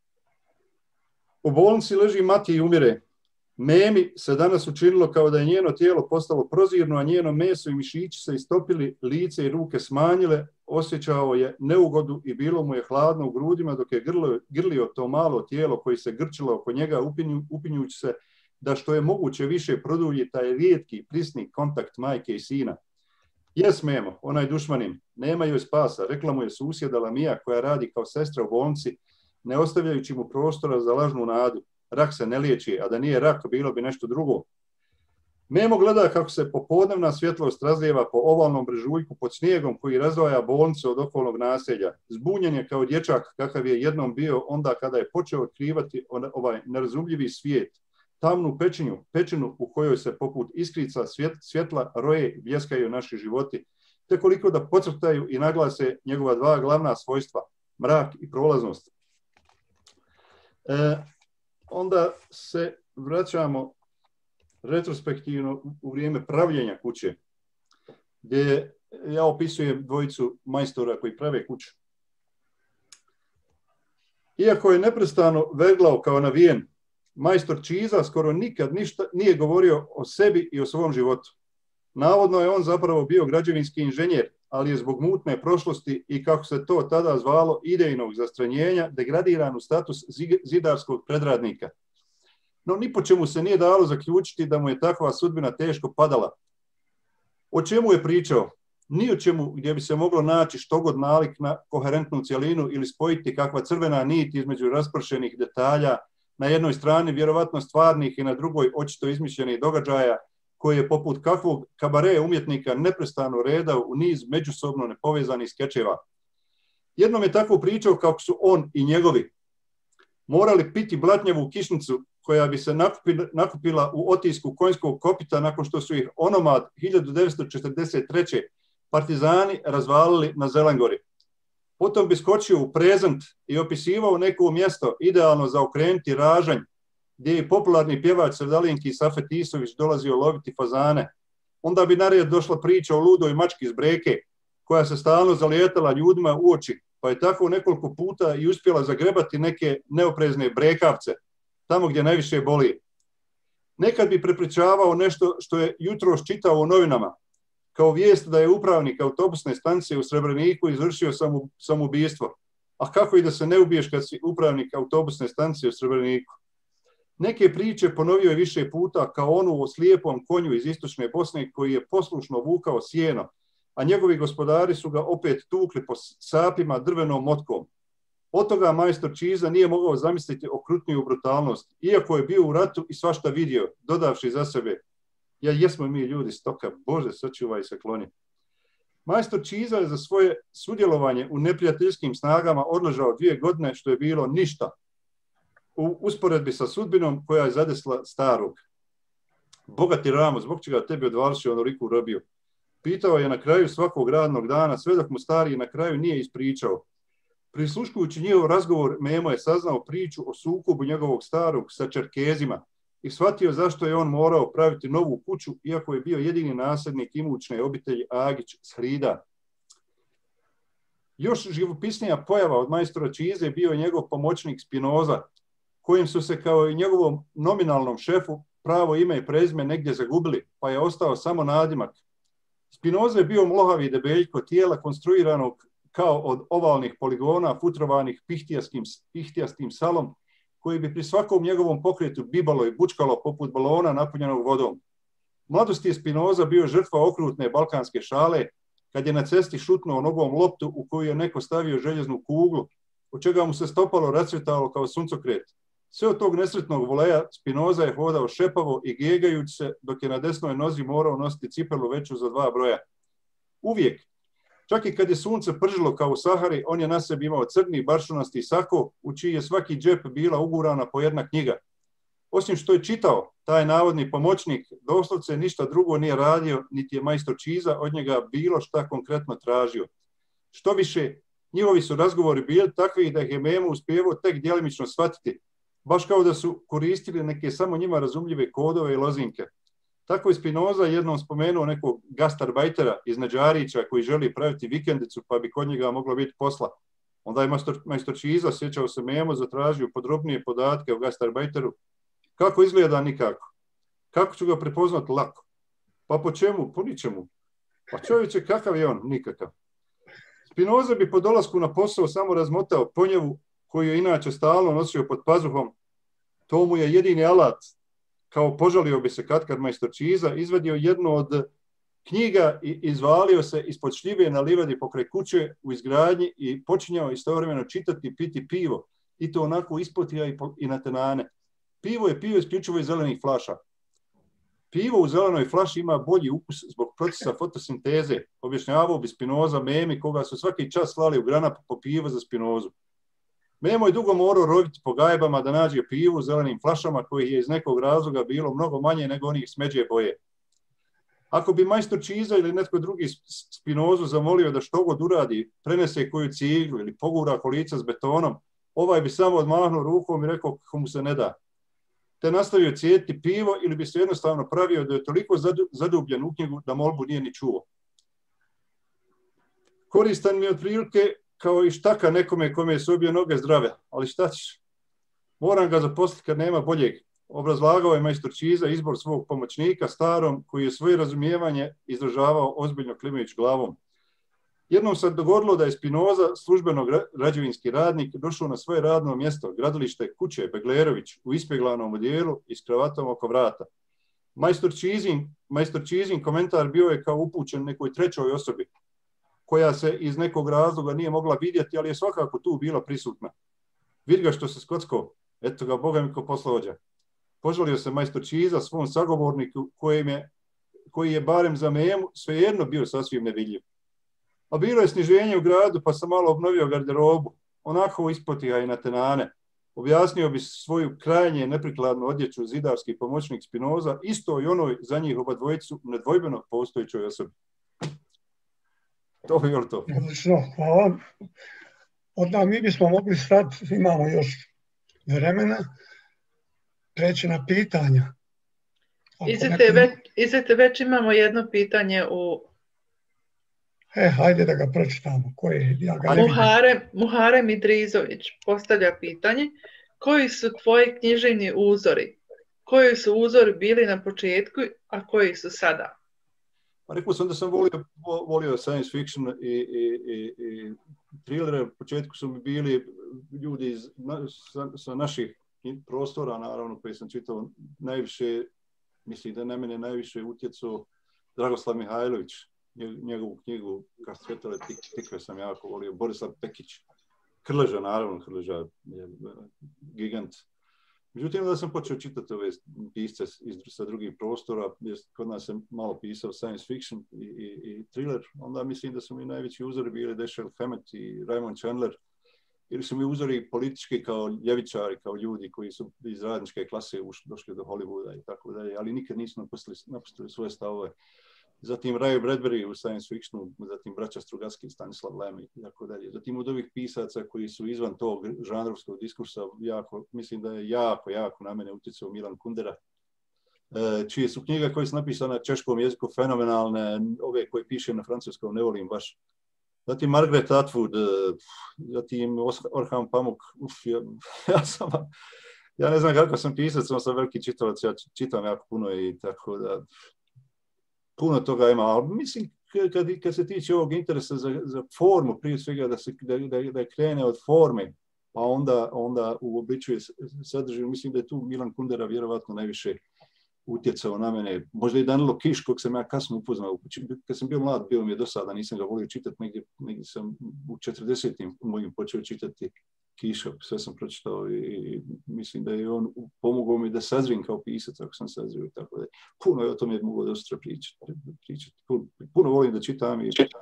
U bolnici leži mati i umire. Memi se danas učinilo kao da je njeno tijelo postalo prozirno, a njeno meso i mišići se istopili, lice i ruke smanjile, osjećao je neugodu i bilo mu je hladno u grudima dok je grlio, grlio to malo tijelo koji se grčilo oko njega, upinju, upinjući se da što je moguće više produlji taj rijetki, prisni kontakt majke i sina. Jes, Memo, onaj dušmanin, nema joj spasa, rekla mu je susjeda Lamija koja radi kao sestra u bolnici, ne ostavljajući mu prostora za lažnu nadu. Rak se ne liječi, a da nije rak, bilo bi nešto drugo. Memo gleda kako se popodnevna svjetlost razlijeva po ovalnom brežuljku pod snijegom koji razdvaja bolnicu od okolnog naselja. Zbunjen je kao dječak kakav je jednom bio onda kada je počeo otkrivati ovaj nerazumljivi svijet. Tamnu pećinu, pećinu u kojoj se poput iskrica svjet, svjetla roje i bljeskaju naši životi, te koliko da podcrtaju i naglase njegova dva glavna svojstva, mrak i prolaznost. E, onda se vraćamo retrospektivno u vrijeme pravljenja kuće, gdje ja opisujem dvojicu majstora koji prave kuću. Iako je neprestano verglao kao navijen, majstor Čiza skoro nikad ništa nije govorio o sebi i o svom životu. Navodno je on zapravo bio građevinski inženjer, ali je zbog mutne prošlosti i kako se to tada zvalo idejnog zastranjenja degradiran u status zidarskog predradnika. No ni po čemu se nije dalo zaključiti da mu je takva sudbina teško padala. O čemu je pričao? Ni o čemu gdje bi se moglo naći štogod nalik na koherentnu cjelinu ili spojiti kakva crvena nit između raspršenih detalja, na jednoj strani vjerovatno stvarnih i na drugoj očito izmišljenih događaja, koji je poput kakvog kabare umjetnika neprestano redao u niz međusobno nepovezanih skečeva. Jednom je tako pričao kako su on i njegovi morali piti blatnjavu kišnicu koja bi se nakupila u otisku konjskog kopita nakon što su ih onomad hiljadu devetsto četrdeset treće partizani razvalili na Zelangori. Potom bi skočio u prezent i opisivao neko mjesto idealno za okrenuti ražanj, gdje je popularni pjevač Srdalinki Safet Isović dolazio loviti fazane. Onda bi na red došla priča o ludoj mački iz Breke, koja se stalno zalijetala ljudima u oči, pa je tako nekoliko puta i uspjela zagrebati neke neoprezne brekavce, tamo gdje najviše boli. Nekad bi prepričavao nešto što je jutros čitao u novinama, kao vijest da je upravnik autobusne stanice u Srebreniku izvršio samoubistvo. A kako i da se ne ubiješ kad si upravnik autobusne stanice u Srebreniku? Neke priče ponovio je više puta kao onu o slijepom konju iz istočne Bosne koji je poslušno vukao sjeno, a njegovi gospodari su ga opet tukli po sapima drvenom motkom. Od toga majstor Čiza nije mogao zamisliti okrutniju brutalnost, iako je bio u ratu i svašta vidio, dodavši za sebe: ja jesmo mi ljudi stoka, Bože, sačuvaj se kloni. Majstor Čiza je za svoje sudjelovanje u neprijateljskim snagama odležao dvije godine, što je bilo ništa u usporedbi sa sudbinom koja je zadesla starog. Bogati Ramo, zbog čega tebi odvalšio onoliku robiju? Pitao je na kraju svakog radnog dana, sve dok mu stariji na kraju nije ispričao. Prisluškujući njihov razgovor, Memo je saznao priču o sukobu njegovog starog sa Čerkezima i shvatio zašto je on morao praviti novu kuću, iako je bio jedini nasljednik imućne obitelji Agić s Hrida. Još živopisnija pojava od majstora Čize bio je njegov pomoćnik Spinoza, kojim su se kao i njegovom nominalnom šefu pravo ime i prezime negdje zagubili, pa je ostao samo nadimak. Spinoza je bio mlohavi debeljko tijela konstruiranog kao od ovalnih poligona futrovanih pihtijaskim, pihtijastim salom, koji bi pri svakom njegovom pokretu bibalo i bučkalo poput balona napunjenog vodom. Mladosti je Spinoza bio žrtva okrutne balkanske šale, kad je na cesti šutnuo nogom loptu u koju je neko stavio željeznu kuglu, od čega mu se stopalo rascvjetalo kao suncokret. Sve od tog nesretnog voleja Spinoza je hodao šepavo i gegajući se, dok je na desnoj nozi morao nositi cipelu veću za dva broja. Uvijek, čak i kad je sunce pržilo kao u Sahari, on je na sebi imao crni baršunasti sako, u čiji je svaki džep bila ugurana po jedna knjiga. Osim što je čitao, taj navodni pomoćnik doslovce ništa drugo nije radio, niti je majstor Čiza od njega bilo šta konkretno tražio. Što više, njihovi su razgovori bili takvi da ih je Memo uspjevao tek djelimično shvatiti, baš kao da su koristili neke samo njima razumljive kodove i lozinke. Tako je Spinoza jednom spomenuo nekog gastarbajtera iz Neđarića koji želi praviti vikendicu pa bi kod njega moglo biti posla. Onda je majstor, majstor Čiza, sjećao se Memo, zatražio podrobnije podatke o gastarbajteru. Kako izgleda? Nikako. Kako ću ga prepoznati? Lako. Pa po čemu? Po ničemu. Pa čovječe, kakav je on? Nikakav. Spinoza bi po dolasku na posao samo razmotao ponjevu koju je inače stalno nosio pod pazuhom. To mu je jedini alat. Kao požalio bi se katkad majstor Čiza, izvadio jednu od knjiga i izvalio se ispod šljive na livadi pokraj kuće u izgradnji i počinjao istovremeno čitati i piti pivo. I to onako ispotija i, i na tenane. Pivo je pivo isključivo iz zelenih flaša. Pivo u zelenoj flaši ima bolji ukus zbog procesa fotosinteze. Objašnjavao bi Spinoza Memi, koga su svaki čas slali u Granap po pivo za Spinozu. Memo je dugo morao roviti po gajbama da nađe pivu u zelenim flašama, kojih je iz nekog razloga bilo mnogo manje nego onih smeđe boje. Ako bi majstor Čiza ili netko drugi Spinozu zamolio da što god uradi, prenese koju ciglu ili pogura kolica s betonom, ovaj bi samo odmahnuo rukom i rekao kako mu se ne da. Te nastavio cijeti pivo ili bi se jednostavno pravio da je toliko zadubljen u knjigu da molbu nije ni čuo. Koristan mi je otprilike kao i štaka nekome kome su obje noge zdrave, ali šta ćeš? Moram ga zaposliti kad nema boljeg. Obrazlagao je majstor Čiza izbor svog pomoćnika starom, koji je svoje razumijevanje izražavao ozbiljno klimajući glavom. Jednom se dogodilo da je Spinoza, službeno građevinski radnik, došao na svoje radno mjesto, gradilište kuće Beglerović, u ispeglanom odijelu i s kravatom oko vrata. Majstor Čizin, majstor Čizin komentar bio je kao upućen nekoj trećoj osobi, koja se iz nekog razloga nije mogla vidjeti, ali je svakako tu bila prisutna. Vidi ga što se skockao, eto ga Boga mi ko poslovođa. Požalio se majstor Čiza svom sagovorniku kojim je, koji je barem za Memu svejedno bio sasvim nevidljiv. A bilo je sniženje u gradu, pa sam malo obnovio garderobu, onako ispotija i na tenane. Objasnio bi svoju krajnje neprikladnu odjeću zidarski pomoćnik Spinoza, isto i onoj za njih oba dvojicu nedvojbeno postojećoj osobi. To je li to? Odlično, hvala. Onda mi bismo mogli sad, imamo još vremena, preći na pitanja. Izvite, neko... već, izvite, već imamo jedno pitanje u... E, hajde da ga pročitamo. Koje, ja ga Muhare, Muhare Midrizović postavlja pitanje: koji su tvoji književni uzori? Koji su uzori bili na početku, a koji su sada? Pa rekao sam da sam volio, volio science fiction i, i, i, i thrillere. U početku su mi bili ljudi iz, sa, sa naših prostora, naravno, koji sam čitao najviše, mislim da na mene najviše utjecao Dragoslav Mihajlović. Njegovu knjigu Kasvetele tikve sam jako volio. Borislav Pekić. Krleža, naravno, Krleža je gigant. Međutim, da sam počeo čitati ove pisce iz, sa drugih prostora, jer kod nas sam malo pisao science fiction i, i, i thriller, onda mislim da su mi najveći uzori bili Dashiell Hammett i Raymond Chandler, ili su mi uzori politički kao ljevičari, kao ljudi koji su iz radničke klase ušli, došli do Hollywooda i tako dalje, ali nikad nisu napustili, napustili svoje stavove. Zatim Ray Bradbury u science fictionu, zatim braća Strugatski, Stanislav Lem i tako dalje. Zatim od ovih pisaca koji su izvan tog žanrovskog diskursa, jako, mislim da je jako, jako na mene utjecao Milan Kundera, čije su knjige koje su napisane na češkom jeziku fenomenalne, ove koje piše na francuskom ne volim baš. Zatim Margaret Atwood, zatim Orhan Pamuk, uf, ja, ja sam, ja ne znam kako sam pisac, sam veliki čitalac, ja čitam jako puno i tako da... Puno toga ima, ali mislim kad, kad se tiče ovog interesa za, za formu, prije svega da, se, da, da, da krene od forme, pa onda, onda uobičuje sadržaj, mislim da je tu Milan Kundera vjerovatno najviše utjecao na mene. Možda i Danilo Kiš, kog sam ja kasno upoznao. Kad sam bio mlad, bio mi je dosadan, nisam ga volio čitati, negdje, negdje sam u četrdesetim mojim počeo čitati Kiša, sve sam pročitao i mislim da je on pomogao mi da sazrim kao pisac, ako sam sazrio i tako da. Puno je o tome mogu da sutra pričati. pričati. Puno, puno volim da čitam i čitam.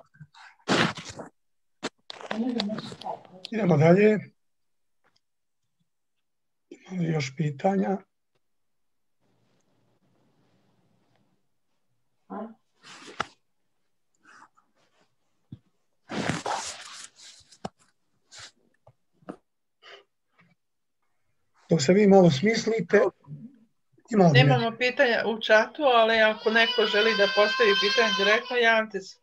Idemo dalje. Imamo još pitanja. Dok se vi malo smislite, imamo Nemamo pitanja u čatu, ali ako neko želi da postavi pitanje direktno, javite se.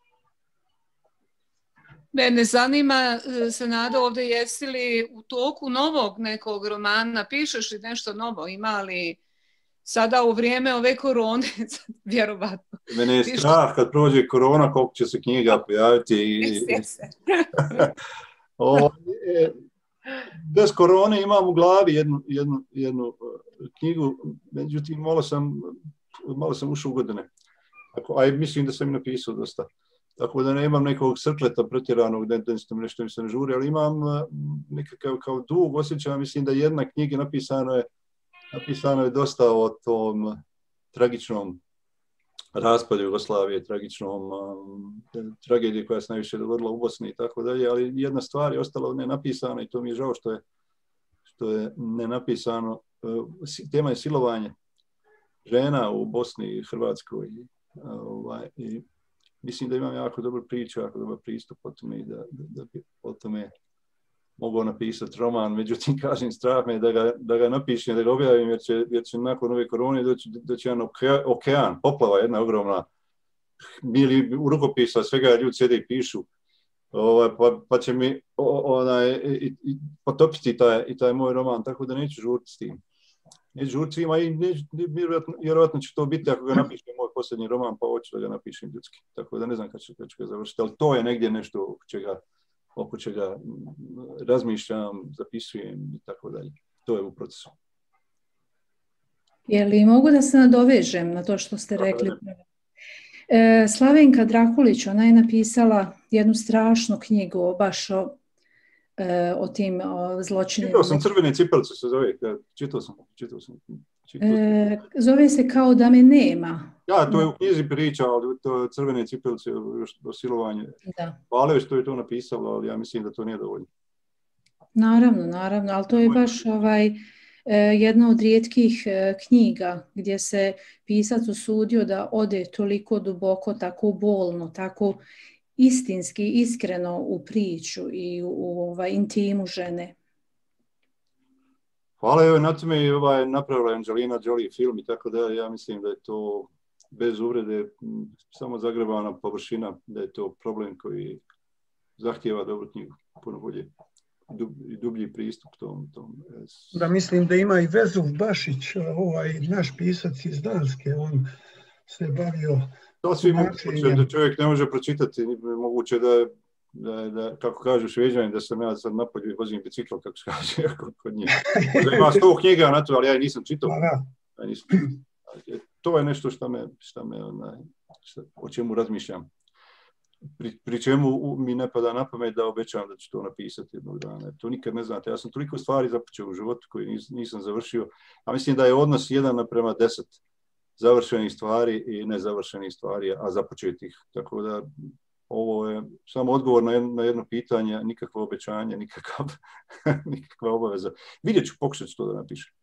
Mene zanima, Senado, ovdje jesi li u toku novog nekog romana, pišeš li nešto novo, ima li sada u vrijeme ove korone, vjerovatno. Mene je strah kad prođe korona, koliko će se knjiga pojaviti. I... o, e, bez korone imam u glavi jednu, jednu, jednu knjigu, međutim malo sam, malo sam ušao u godine. Ako, a mislim da sam i napisao dosta. Tako da nemam nekog srkleta pretjeranog, da, da nešto mi se ne žuri, ali imam nekakav kao dug osjećaj, mislim da jedna knjiga napisano je, napisano je dosta o tom tragičnom raspadu Jugoslavije, tragičnom um, tragediji koja se najviše dogodila u Bosni i tako dalje, ali jedna stvar je ostala nenapisana i to mi je žao što je, što je nenapisano. Uh, tema je silovanje žena u Bosni i Hrvatskoj. Uh, ovaj, i mislim da imam jako dobru priču, jako dobar pristup o tome i da, da, da bi o tome mogao napisati roman, međutim, kažem, strah me da ga, da ga napišem, da ga objavim, jer će, jer će nakon ove korone doći, doći jedan okean, poplava jedna ogromna, mili u rukopisa, svega ljudi sjede i pišu, ovaj, pa, pa će mi onaj, i, i, potopiti taj, i taj moj roman, tako da neću žuriti s tim. Neću žuriti svima i neću, vjerojatno, vjerojatno će to biti ako ga napišem moj posljednji roman, pa hoću da ga napišem ljudski. Tako da ne znam kad ću, kad ću ga završiti, ali to je negdje nešto oko čega oko čega razmišljam, zapisujem i tako dalje. To je u procesu. Je li mogu da se nadovežem na to što ste rekli? E, Slavenka Drakulić, ona je napisala jednu strašnu knjigu baš o, e, o tim o zločinima. Čitao sam Crvene cipelce se zove. Čitao sam. Čitao sam. Čitao sam. E, zove se Kao da me nema. Ja, to je u knjizi priča, ali to Crvene cipelce, o silovanju. Hvala što je to napisalo, ali ja mislim da to nije dovoljno. Naravno, naravno, ali to je baš ovaj, jedna od rijetkih knjiga gdje se pisac usudio da ode toliko duboko, tako bolno, tako istinski, iskreno u priču i u, u ovaj, intimu žene. Hvala joj na tome i ovaj, napravila Angelina Jolie film i tako da ja mislim da je to bez uvrede samo zagrebana površina, da je to problem koji zahtijeva dobru knjigu, puno bolje i dublji pristup tom, tom. Da, mislim da ima i Vezov Bašić, ovaj naš pisac iz Danske, on se bavio to svi moguće, da čovjek ne može pročitati, moguće da, da, da kako kažu Šveđani, da sam ja sad napolju i vozim bicikl, kako se kaže, kod njih. Da ima sto knjiga na to, ali ja nisam čitao. Ja nisam čitao. To je nešto što me, što me onaj, što, o čemu razmišljam. Pri, pri čemu mi ne pada na pamet da obećam da ću to napisati jednog dana. To nikad ne znate. Ja sam toliko stvari započeo u životu koje nis, nisam završio. A mislim da je odnos jedan naprema deset završenih stvari i nezavršenih stvari, a započetih. Tako da ovo je samo odgovor na jedno, na jedno pitanje, nikakvo obećanje, nikakav, nikakva obaveza. Vidjet ću, pokušat ću to da napišem.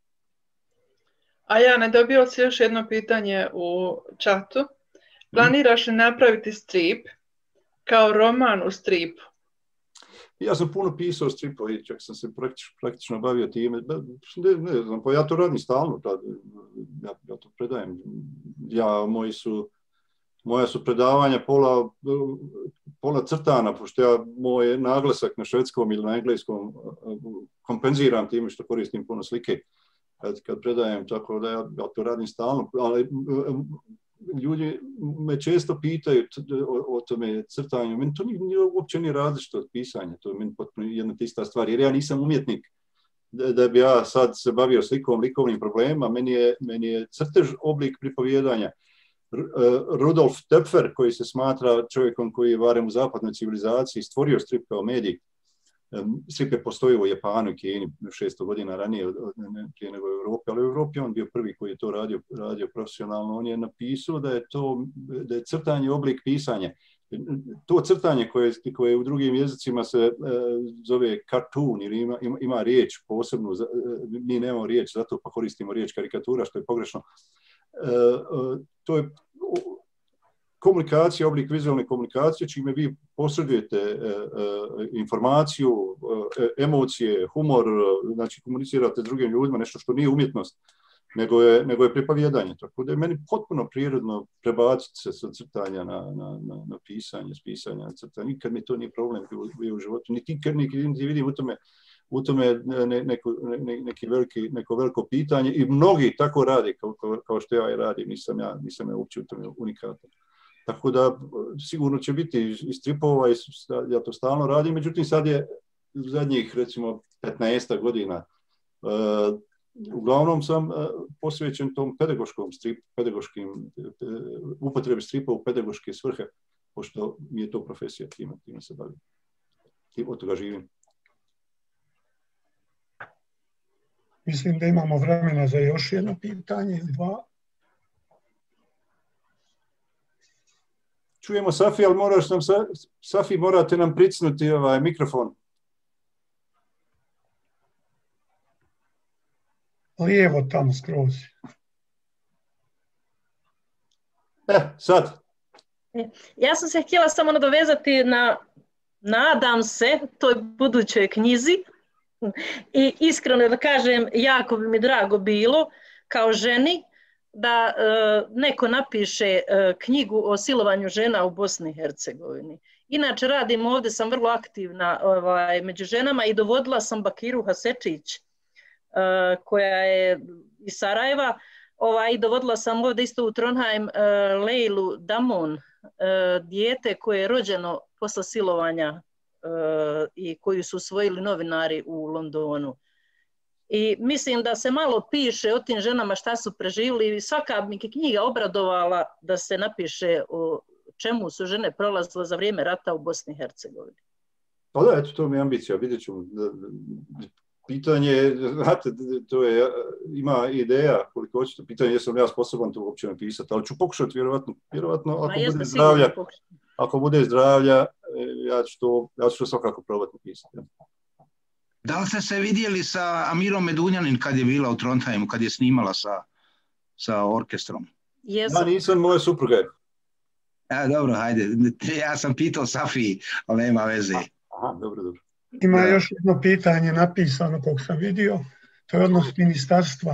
A ja ne dobio si još jedno pitanje u čatu. Planiraš li napraviti strip kao roman u stripu? Ja sam puno pisao o stripu i čak sam se praktično, praktično bavio time. Ne, ne znam, pa ja to radim stalno. Ja, ja to predajem. Ja, moji su, moja su predavanja pola, pola crtana, pošto ja moj naglasak na švedskom ili na engleskom kompenziram time što koristim puno slike. Kad, kad predajem, tako da ja, ja to radim stalno, ali ljudi me često pitaju o, o tome crtanju. Meni to nije, uopće nije različito od pisanja, to je meni potpuno jedna ista stvar, jer ja nisam umjetnik da, da bi ja sad se bavio slikom, likovnim problemima, meni je, meni je crtež oblik pripovjedanja. Rudolf Töpfer, koji se smatra čovjekom koji je barem u zapadnoj civilizaciji stvorio strip kao medij, strip je postojio u Japanu i Kini šesto godina ranije prije nego u Europi, ali u Europi on bio prvi koji je to radio, radio profesionalno. On je napisao da je to da je crtanje oblik pisanja. To crtanje koje, koje u drugim jezicima se e, zove cartoon ili ima, ima, ima riječ posebnu, mi nemamo riječ zato pa koristimo riječ karikatura, što je pogrešno. E, e, to je komunikacija, oblik vizualne komunikacije, čime vi posredujete e, e, informaciju, e, emocije, humor, znači komunicirate s drugim ljudima, nešto što nije umjetnost, nego je, nego je pripovjedanje. Tako da je meni potpuno prirodno prebaciti se sa crtanja na, na, na, na pisanje, s pisanja na crtanje. Nikad mi to nije problem bio u životu, niti niti vidim u tome, u tome ne, neko, ne, neki veliki, neko veliko pitanje i mnogi tako radi kao, kao, kao što ja i radim, nisam ja, nisam ja uopće u tome unikatan. Tako da sigurno će biti iz stripova, ja to stalno radim, međutim sad je u zadnjih recimo petnaest godina uh, uglavnom sam uh, posvećen tom pedagoškom strip, pedagoškim, uh, upotrebi stripa u pedagoške svrhe, pošto mi je to profesija, time, time se bavim. I od toga živim. Mislim da imamo vremena za još jedno pitanje ili dva. Čujemo Safi, ali moraš nam, Safi, morate nam pricnuti ovaj mikrofon. Lijevo tamo skroz. E, sad. Ja sam se htjela samo nadovezati na, nadam se, toj budućoj knjizi. I iskreno da kažem, jako bi mi drago bilo kao ženi da e, neko napiše e, knjigu o silovanju žena u Bosni i Hercegovini. Inače radim ovdje, sam vrlo aktivna ovaj, među ženama i dovodila sam Bakiru Hasečić, e, koja je iz Sarajeva, ovaj, i dovodila sam ovdje isto u Trondheim e, Lejlu Damon, e, dijete koje je rođeno posle silovanja Uh, i koju su usvojili novinari u Londonu. I mislim da se malo piše o tim ženama šta su preživjeli i svaka mi knjiga obradovala da se napiše o čemu su žene prolazile za vrijeme rata u Bosni i Hercegovini. Pa da, eto, to mi je ambicija, vidjet ću. Pitanje, znate, to je, ima ideja koliko hoćete, pitanje jesam ja sposoban to uopće napisati, ali ću pokušati vjerovatno, vjerovatno ako Ma, bude zdravlja. Ako bude zdravlja, ja ću to, ja ću to svakako probati napisati. Da li ste se vidjeli sa Amirom Medunjanin kad je bila u Trondheimu, kad je snimala sa, sa orkestrom? Jesam. Ja nisam, moje supruge. Ja, dobro, hajde. Ja sam pitao Safi, ali nema veze. Aha, dobro, dobro. Ima još jedno pitanje napisano kog sam vidio, to je odnos ministarstva.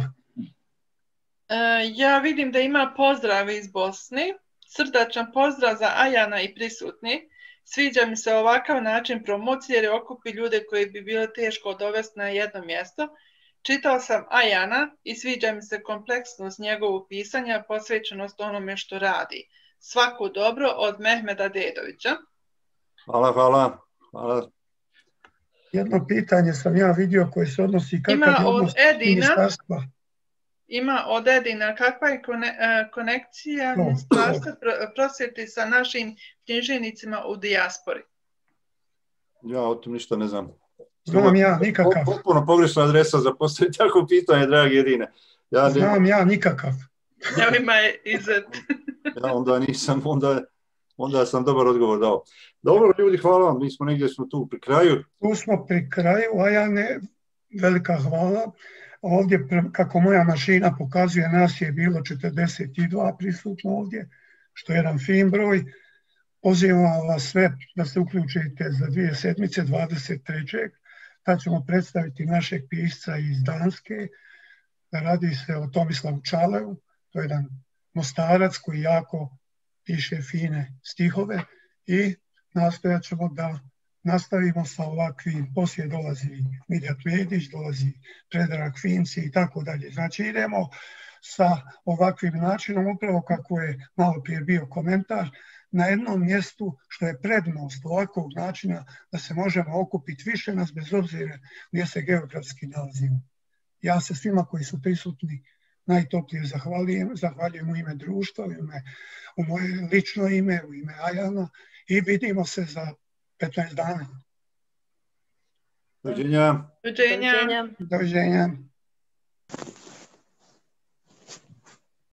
E, ja vidim da ima pozdrav iz Bosni. Srdačan pozdrav za Ajana i prisutni. Sviđa mi se ovakav način promocije jer okupi ljude koji bi bilo teško dovesti na jedno mjesto. Čitao sam Ajana i sviđa mi se kompleksnost njegovog pisanja, posvećenost onome što radi. Svako dobro od Mehmeda Dedovića. Hvala, hvala. hvala. Jedno pitanje sam ja vidio koje se odnosi kakav Ima je odnos ministarstva. Ima od Edina, kakva je kone, konekcija no, ministarstva prosvjeti sa našim književnicima u dijaspori? Ja o tom ništa ne znam. Znam ja nikakav. Potpuno pogrešna adresa za postaviti tako pitanje, dragi Edine. Ja znam ne... ja nikakav. Evo ima je izet. Ja onda nisam, onda, onda sam dobar odgovor dao. Dobro, ljudi, hvala vam. Mi smo negdje smo tu pri kraju. Tu smo pri kraju, a ja ne, velika hvala. Ovdje, kako moja mašina pokazuje, nas je bilo četrdeset dva prisutno ovdje, što je jedan fin broj. Pozivam vas sve da se uključite za dvije sedmice, dvadeset trećeg Tad ćemo predstaviti našeg pisca iz Danske. Radi se o Tomislavu Čalevu, to je jedan Mostarac koji jako piše fine stihove i nastojat ćemo da nastavimo sa ovakvim, poslije dolazi Midjat Medić, dolazi Predrag Finci i tako dalje. Znači idemo sa ovakvim načinom, upravo kako je malo prije bio komentar, na jednom mjestu što je prednost ovakvog načina da se možemo okupiti više nas bez obzira gdje se geografski nalazimo. Ja se svima koji su prisutni najtoplije zahvaljujem, zahvaljujem u ime društva, u, ime, u moje lično ime, u ime Ajana i vidimo se za petnaest dana. Doviđenja. Doviđenja. Doviđenja.